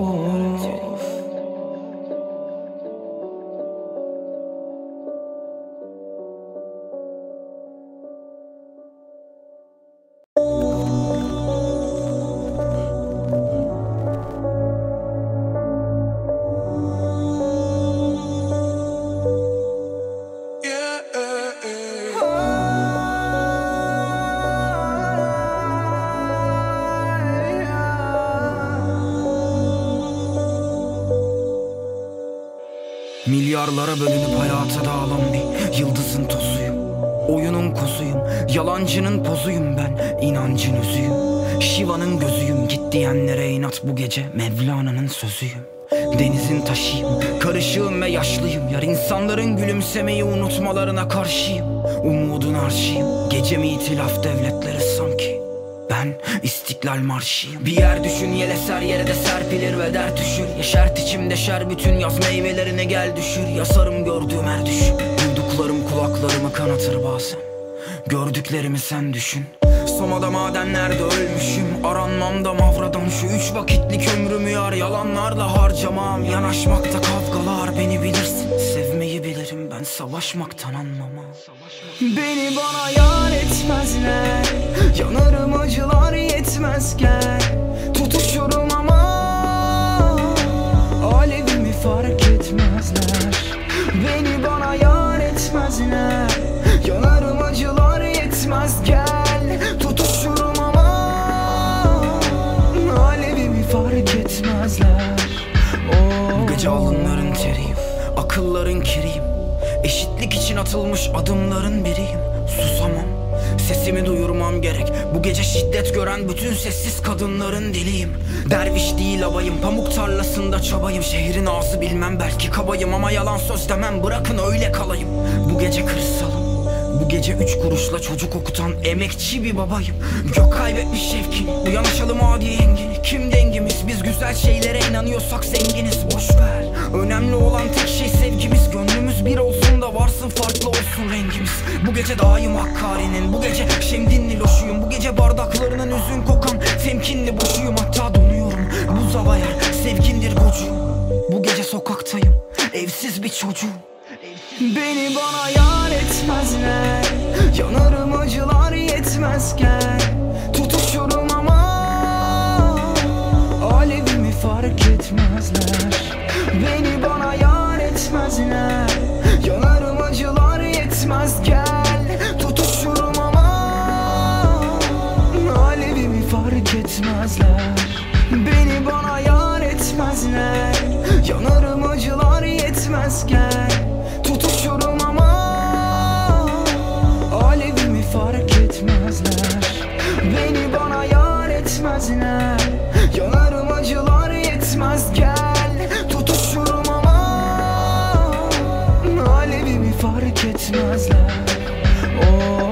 Milyarlara bölünüp hayata dağılan bir yıldızın tozuyum. Oyunun kozuyum, yalancının pozuyum ben, inancın özüyüm. Şiva'nın gözüyüm, git diyenlere inat bu gece Mevlana'nın sözüyüm. Denizin taşıyım, karışığım ve yaşlıyım. Yar insanların gülümsemeyi unutmalarına karşıyım. Umudun arşıyım, gecem itilaf devletleri sanki. Ben İstiklal Marşıyım. Bir yer düşün, yel eser yere de serpilir ve dert düşür. Yeşert içimde şer bütün yaz meyvelerine gel düşür. Yasarım gördüğüm her düş. Duyduklarım kulaklarımı kanatır bazen. Gördüklerimi sen düşün. Soma'da madenlerde ölmüşüm. Aranmamda mavradan şu üç vakitlik ömrümü yar yalanlarla harcamam. Yanaşmakta kavgalar beni bilirsin. Sevmeyi bilirim ben, savaşmaktan anlamam. Beni bana yar etmezler, yanarım acılar yetmezken. Tutuşurum ama alevimi fark etmezler. Beni bana yar etmezler, yanarım acılar yetmez gel. Tutuşurum ama alevimi fark etmezler. Oh. Bu gece alınların teriyim, akılların kiriyim. Eşitlik için atılmış adımların biriyim. Susamam, sesimi duyurmam gerek. Bu gece şiddet gören bütün sessiz kadınların diliyim. Derviş değil abayım, pamuk tarlasında çabayım. Şehrin ağzı bilmem belki kabayım ama yalan söz demem, bırakın öyle kalayım. Bu gece kırsalım, Bu gece üç kuruşla çocuk okutan emekçi bir babayım. Gök kaybetmiş şevkini, uyanışalım adi engini. Kim dengimiz, biz güzel şeylere inanıyorsak zenginiz. Boş ver, önemli olan tek şey sevgimiz. Gönlümüz bir olsun da varsın farklı olsun rengimiz. Bu gece daim Hakkari'nin, bu gece Şemdinli loşuyum. Bu gece bardaklarının üzün kokan temkinli boşuyum. Hatta donuyorum, buz hava yer, sevgindir gocuğum. Bu gece sokaktayım, evsiz bir çocuğum. Beni bana yar etmezler, yanarım acılar yetmezken. Tutuşurum ama alevimi fark etmezler. Beni bana yar etmezler, yanarım acılar yetmez gel. Tutuşurum ama alevimi fark etmezler. Beni bana yar etmezler, yanarım acılar yetmez gel. Tutuşurum ama alevimi fark etmezler. Beni bana yar etmezler, yanarım acılar yetmez gel. Tutuşurum ama alevimi fark etmezler. Oh.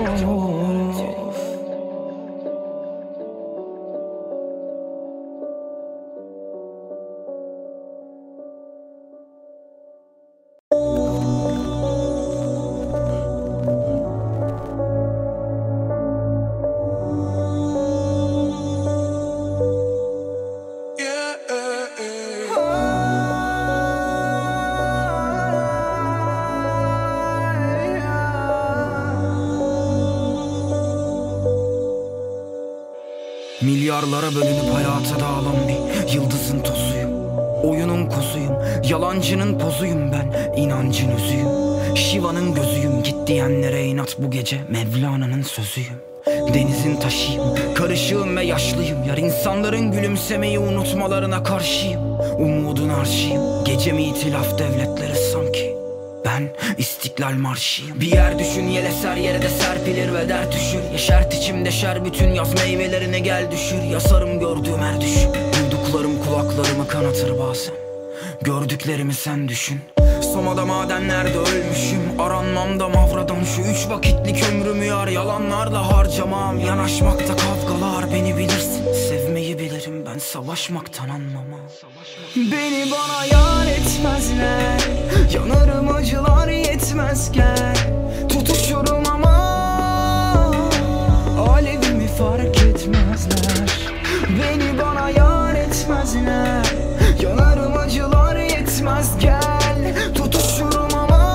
Milyarlara bölünüp hayata dağılan bir yıldızın tozuyum. Oyunun kozuyum, yalancının pozuyum ben, inancın özüyüm. Şiva'nın gözüyüm, git diyenlere inat bu gece Mevlana'nın sözüyüm. Denizin taşıyım, karışığım ve yaşlıyım. Yar insanların gülümsemeyi unutmalarına karşıyım. Umudun arşıyım, gecemi itilaf devletleri sanki. Ben İstiklal Marşıyım. Bir yer düşün, yel eser yere de serpilir ve dert düşür. Yeşert içimde şer bütün yaz meyvelerine gel düşür. Yasarım gördüğüm her düşün. Duyduklarım kulaklarımı kanatır bazen. Gördüklerimi sen düşün. Soma'da madenlerde ölmüşüm, aranmamda mavradan. Şu üç vakitlik ömrümü yar yalanlarla harcamam. Yanaşmakta kavgalar beni bilirsin. Sevmeyi bilirim ben, savaşmaktan anlamam. Beni bana yar etmezler, yanarım acılar yetmezken. Tutuşurum ama alevimi fark etmezler. Beni bana yar etmezler, yanarım acılar yetmez gel. Tutuşurum ama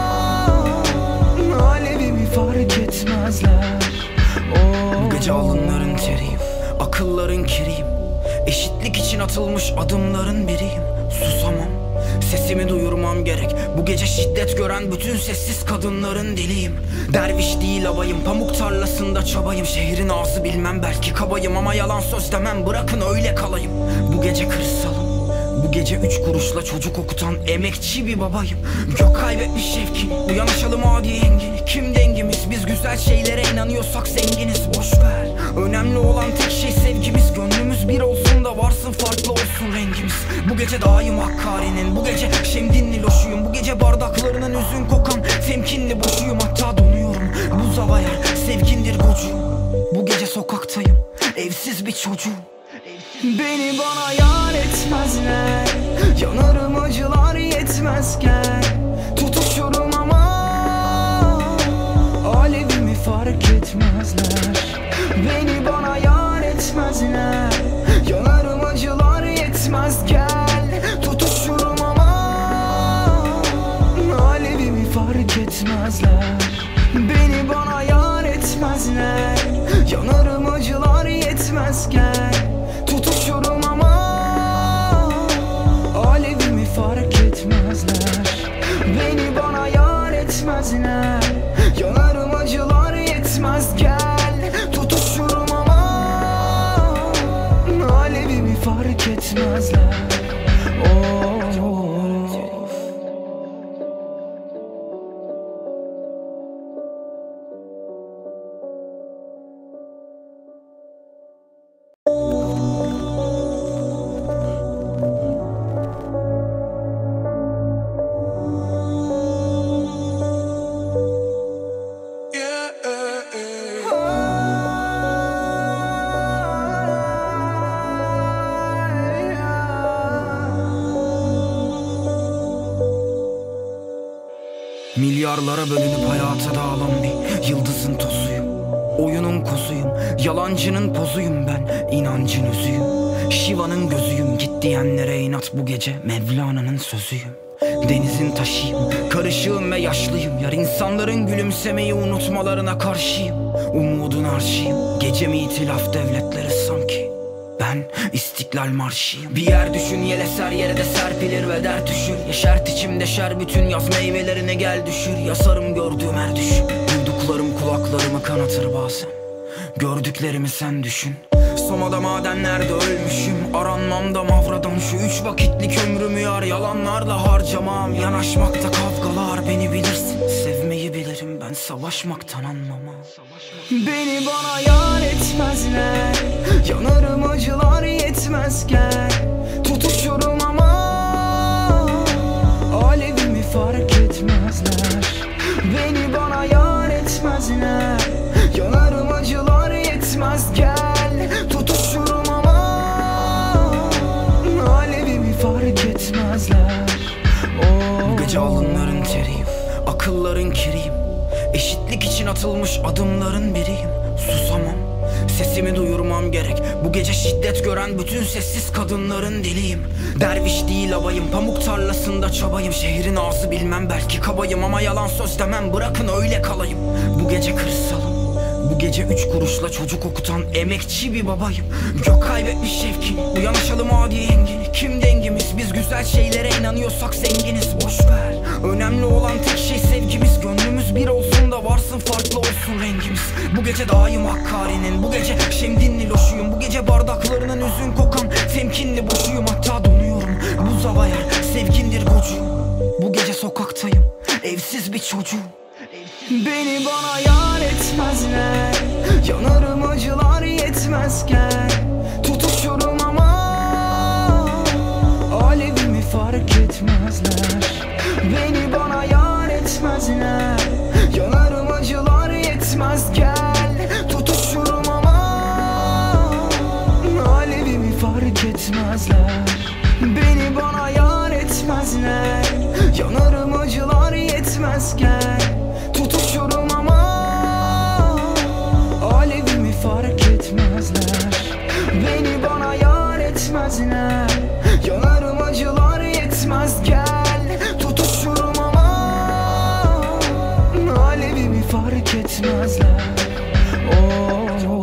alevimi fark etmezler. Oh. Bu gece alınların teriyim, akılların kiriyim. Eşitlik için atılmış adımların biriyim. Susamam, sesimi duyurmam gerek. Bu gece şiddet gören bütün sessiz kadınların diliyim. Derviş değil abayım, pamuk tarlasında çabayım. Şehrin ağzı bilmem belki kabayım ama yalan söz demem, bırakın öyle kalayım. Bu gece kırsalım, bu gece üç kuruşla çocuk okutan emekçi bir babayım. Gök kaybetmiş şevkini, uyanışalım adi engini. Kim dengimiz, biz güzel şeylere inanıyorsak zenginiz. Boş ver, önemli olan tek şey sevgimiz. Gönlümüz bir olsun da varsın farklı olsun rengimiz. Bu gece daim Hakkari'nin, bu gece Şemdinli loşuyum. Bu gece bardaklarının üzün kokan temkinli boşuyum. Hatta donuyorum, buz hava yer, sevgindir gocuğum. Bu gece sokaktayım, evsiz bir çocuğum. Beni bana yar etmezler, yanarım acılar yetmezken. Tutuşurum ama alevimi fark etmezler. Beni bana yar etmezler, yanarım acılar yetmez gel. Tutuşurum ama alevimi fark etmezler. Beni bana yar etmezler, yanarım acılar yetmez gel. Tutuşurum ama alevimi fark etmezler. Beni bana yar etmezler, yanarım acılar yetmez gel. Tutuşurum ama alevimi fark etmezler. Oh. Yeah. Milyarlara bölünüp hayata dağılan bir yıldızın tozuyum. Oyunun kozuyum, yalancının pozuyum ben, inancın özüyüm. Şiva'nın gözüyüm, git diyenlere inat bu gece Mevlana'nın sözüyüm. Denizin taşıyım, karışığım ve yaşlıyım. Yar insanların gülümsemeyi unutmalarına karşıyım. Umudun arşıyım, gecemi itilaf devletleri sanki. Ben İstiklal Marşıyım. Bir yer düşün, yel eser yere de serpilir ve dert düşür. Yeşert içimde şer bütün yaz meyvelerine gel düşür. Yasarım gördüğüm her düş. Duyduklarım kulaklarımı kanatır bazen. Gördüklerimi sen düşün. Soma'da madenlerde ölmüşüm. Aranmamda mavradan şu üç vakitlik ömrümü yar yalanlarla harcamam. Yanaşmakta kavgalar beni bilirsin. Sevmeyi bilirim ben, savaşmaktan anlamam. Beni bana yar etmezler, yanarım acılar yetmezken. Tutuşurum ama alevimi fark etmezler. Beni bana yar etmezler, yanarım acılar yetmez gel. Tutuşurum ama alevimi fark etmezler. Bu gece alınların teriyim, akılların kiriyim. Eşitlik için atılmış adımların biriyim. Susamam, sesimi duyurmam gerek. Bu gece şiddet gören bütün sessiz kadınların diliyim. Derviş değil abayım, pamuk tarlasında çabayım. Şehrin ağzı bilmem belki kabayım ama yalan söz demem, bırakın öyle kalayım. Bu gece kırsalım, bu gece üç kuruşla çocuk okutan emekçi bir babayım. Gök kaybetmiş şevkini, uyanışalım adi engini. Kim dengimiz, biz güzel şeylere inanıyorsak zenginiz. Boş ver, önemli olan tek şey sevgimiz. Gönlümüz bir olsun da varsın farklı olsun rengimiz. Bu gece daim Hakkari'nin, bu gece Şemdinli loşuyum. Bu gece bardaklarının üzün kokan temkinli boşuyum. Hatta donuyorum, buz hava yer sevgindir gocuğum. Bu gece sokaktayım, evsiz bir çocuğum. Beni bana yar etmezler, yanarım acılar yetmezken. Tutuşurum ama alevimi fark etmezler. Beni bana yar etmezler, yanarım acılar yetmez gel. Tutuşurum ama alevimi fark etmezler. Beni bana yar etmezler, yanarım acılar yetmez gel. Tutuşurum ama alevimi fark etmezler. Beni bana yar etmezler, yanarım acılar yetmez gel. Tutuşurum ama alevimi fark etmezler. Oh.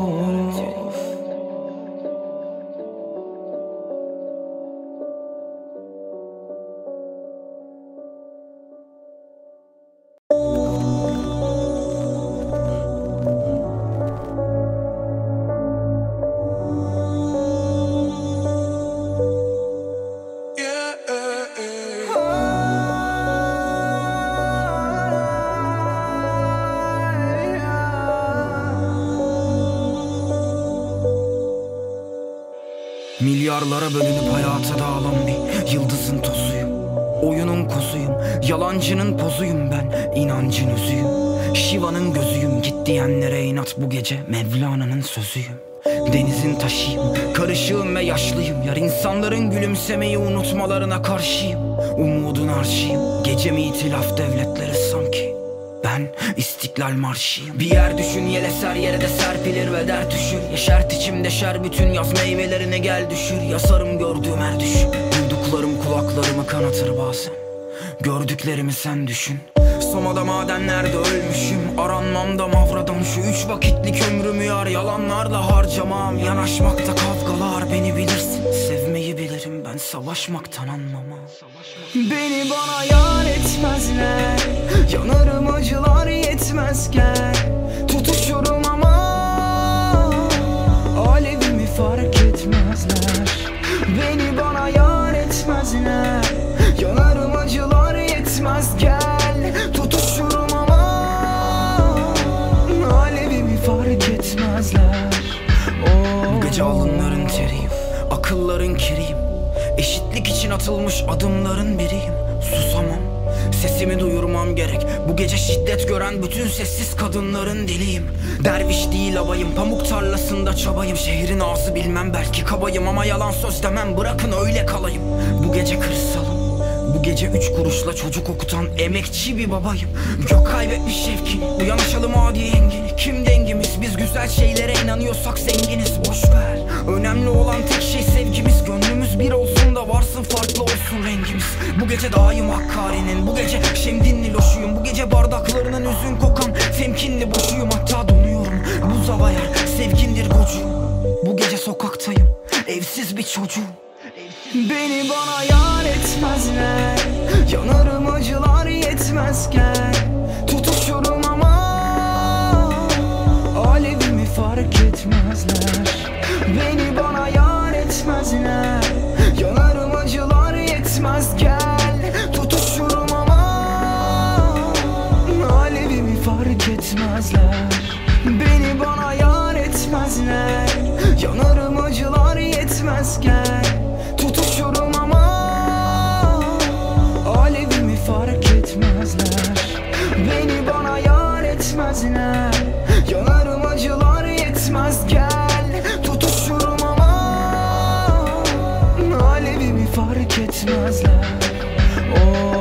Milyarlara bölünüp hayata dağılan bir yıldızın tozuyum. Oyunun kozuyum, yalancının pozuyum ben, inancın özüyüm. Şiva'nın gözüyüm, git diyenlere inat bu gece Mevlana'nın sözüyüm. Denizin taşıyım, karışığım ve yaşlıyım. Yar insanların gülümsemeyi unutmalarına karşıyım. Umudun arşıyım, gecemi itilaf devletleri sanki. Ben İstiklal Marşıyım. Bir yer düşün, yel eser yere de serpilir ve dert düşür. Yeşert içimde şer bütün yaz meyvelerine gel düşür. Yasarım gördüğüm her düş. Duyduklarım kulaklarımı kanatır bazen. Gördüklerimi sen düşün. Soma'da madenlerde ölmüşüm. Aranmamda mavradan şu üç vakitlik ömrümü yar yalanlarla harcamam. Yanaşmakta kavgalar beni bilirsin. Sevmeyi bilirim ben, savaşmaktan anlamam. Beni bana yar etmezler, yanarım acılar yetmezken. Tutuşurum ama alevimi fark etmezler. Beni bana yar etmezler, yanarım acılar yetmez gel. Tutuşurum ama alevimi fark etmezler. Oh. Bu gece alınların teriyim, akılların kiriyim. Eşitlik için atılmış adımların biriyim. Susamam, sesimi duyurmam gerek. Bu gece şiddet gören bütün sessiz kadınların diliyim. Derviş değil abayım, pamuk tarlasında çabayım. Şehrin ağzı bilmem belki kabayım ama yalan söz demem, bırakın öyle kalayım. Bu gece kırsalım, Bu gece üç kuruşla çocuk okutan emekçi bir babayım. Gök kaybetmiş şevkini, uyanışalım adi engini. Kim dengimiz, biz güzel şeylere inanıyorsak zenginiz. Boş ver, önemli olan tek şey sevgimiz. Gönlümüz bir olsun da varsın farklı olsun rengimiz. Bu gece daim Hakkari'nin, bu gece Şemdinli loşuyum. Bu gece bardaklarının üzün kokan temkinli boşuyum. Hatta donuyorum, buz hava yer, sevgindir gocuğum. Bu gece sokaktayım, evsiz bir çocuğum. Beni bana yar etmezler, yanarım acılar yetmezken. Tutuşurum ama alevimi fark etmezler. Beni bana yar etmezler, yanarım acılar yetmezken. Tutuşurum ama alevimi fark etmezler. Beni bana yar etmezler, yanarım acılar yetmezken. Tutuşurum ama alevimi fark etmezler. Beni bana yar etmezler, yanarım acılar yetmezken. Tutuşurum ama alevimi fark etmezler. Oh.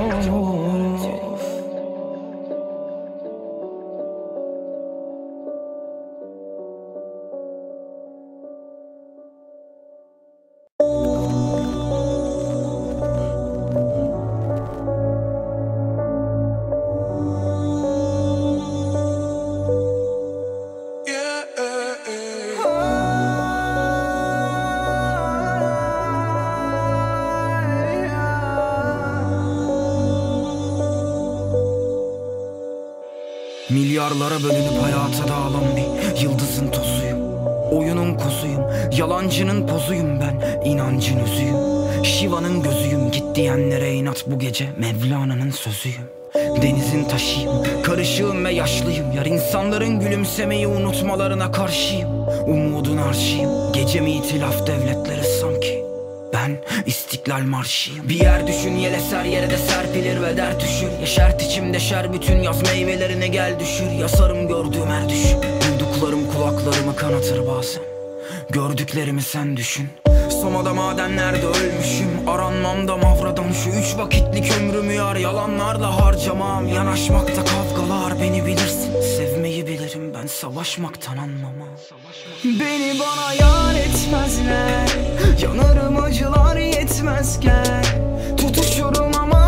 Milyarlara bölünüp hayata dağılan bir yıldızın tozuyum. Oyunun kozuyum, yalancının pozuyum ben, inancın özüyüm. Şiva'nın gözüyüm, git diyenlere inat bu gece Mevlana'nın sözüyüm. Denizin taşıyım, karışığım ve yaşlıyım. Yar insanların gülümsemeyi unutmalarına karşıyım. Umudun arşıyım, gecemi itilaf devletleri sanki. Ben İstiklal Marşıyım. Bir yer düşün, yel eser yere de serpilir ve dert düşür. Yeşert içimde şer bütün yaz meyvelerine gel düşür. Yasarım gördüğüm her düş. Duyduklarım kulaklarımı kanatır bazen. Gördüklerimi sen düşün. Soma'da madenlerde ölmüşüm, aranmamda mavradan. Şu üç vakitlik ömrümü yar yalanlarla harcamam. Yanaşmakta kavgalar beni bilirsin. Sevmeyi bilirim ben, savaşmaktan anlamam. Beni bana yar etmezler, yanarım acılar yetmezken. Tutuşurum ama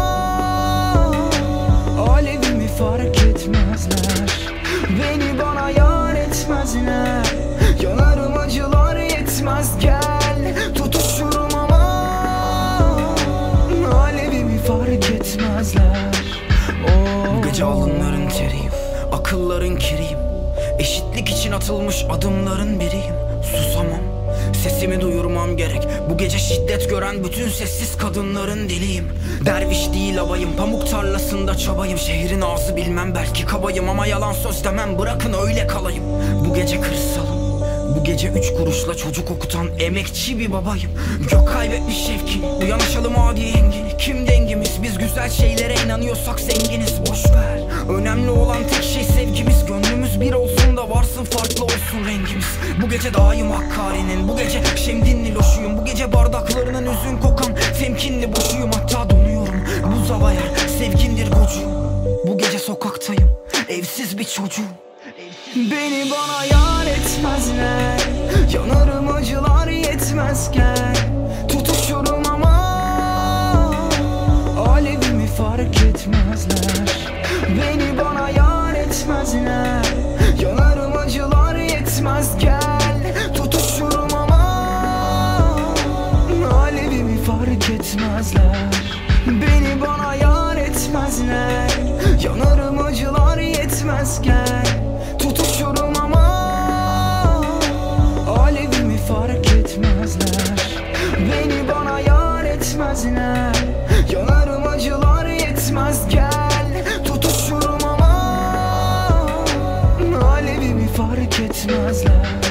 alevimi fark etmezler. Beni bana yar etmezler, yanarım acılar yetmezken. Tutuşurum ama alevimi fark etmezler. Oh. Bu gece alınların teriyim, akılların kiriyim. Eşitlik için atılmış adımların biriyim. Susamam, sesimi duyurmam gerek. Bu gece şiddet gören bütün sessiz kadınların diliyim. Derviş değil abayım, pamuk tarlasında çabayım. Şehrin ağzı bilmem belki kabayım ama yalan söz demem, bırakın öyle kalayım. Bu gece kırsalım, bu gece üç kuruşla çocuk okutan emekçi bir babayım. Gök kaybetmiş şevkini, uyanışalım adi engini. Kim dengimiz, biz güzel şeylere inanıyorsak zenginiz. Boş ver, önemli olan tek şey sevgimiz. Gönlümüz bir olsun da varsın farklı olsun rengimiz. Bu gece daim Hakkari'nin, bu gece Şemdinli loşuyum. Bu gece bardaklarının üzün kokan temkinli boşuyum. Hatta donuyorum, buz hava yer, sevgindir gocuğum. Bu gece sokaktayım, evsiz bir çocuğum. Beni bana yar etmezler, yanarım acılar yetmezken. Tutuşurum ama alevimi fark etmezler. Beni bana yar etmezler, yanarım acılar yetmezken. Tutuşurum ama alevimi fark etmezler. Beni bana yar etmezler, yanarım acılar yetmezken. Tutuşurum ama alevimi fark etmezler. Beni bana yar etmezler, yanarım acılar yetmezken. Tutuşurum ama alevimi fark etmezler.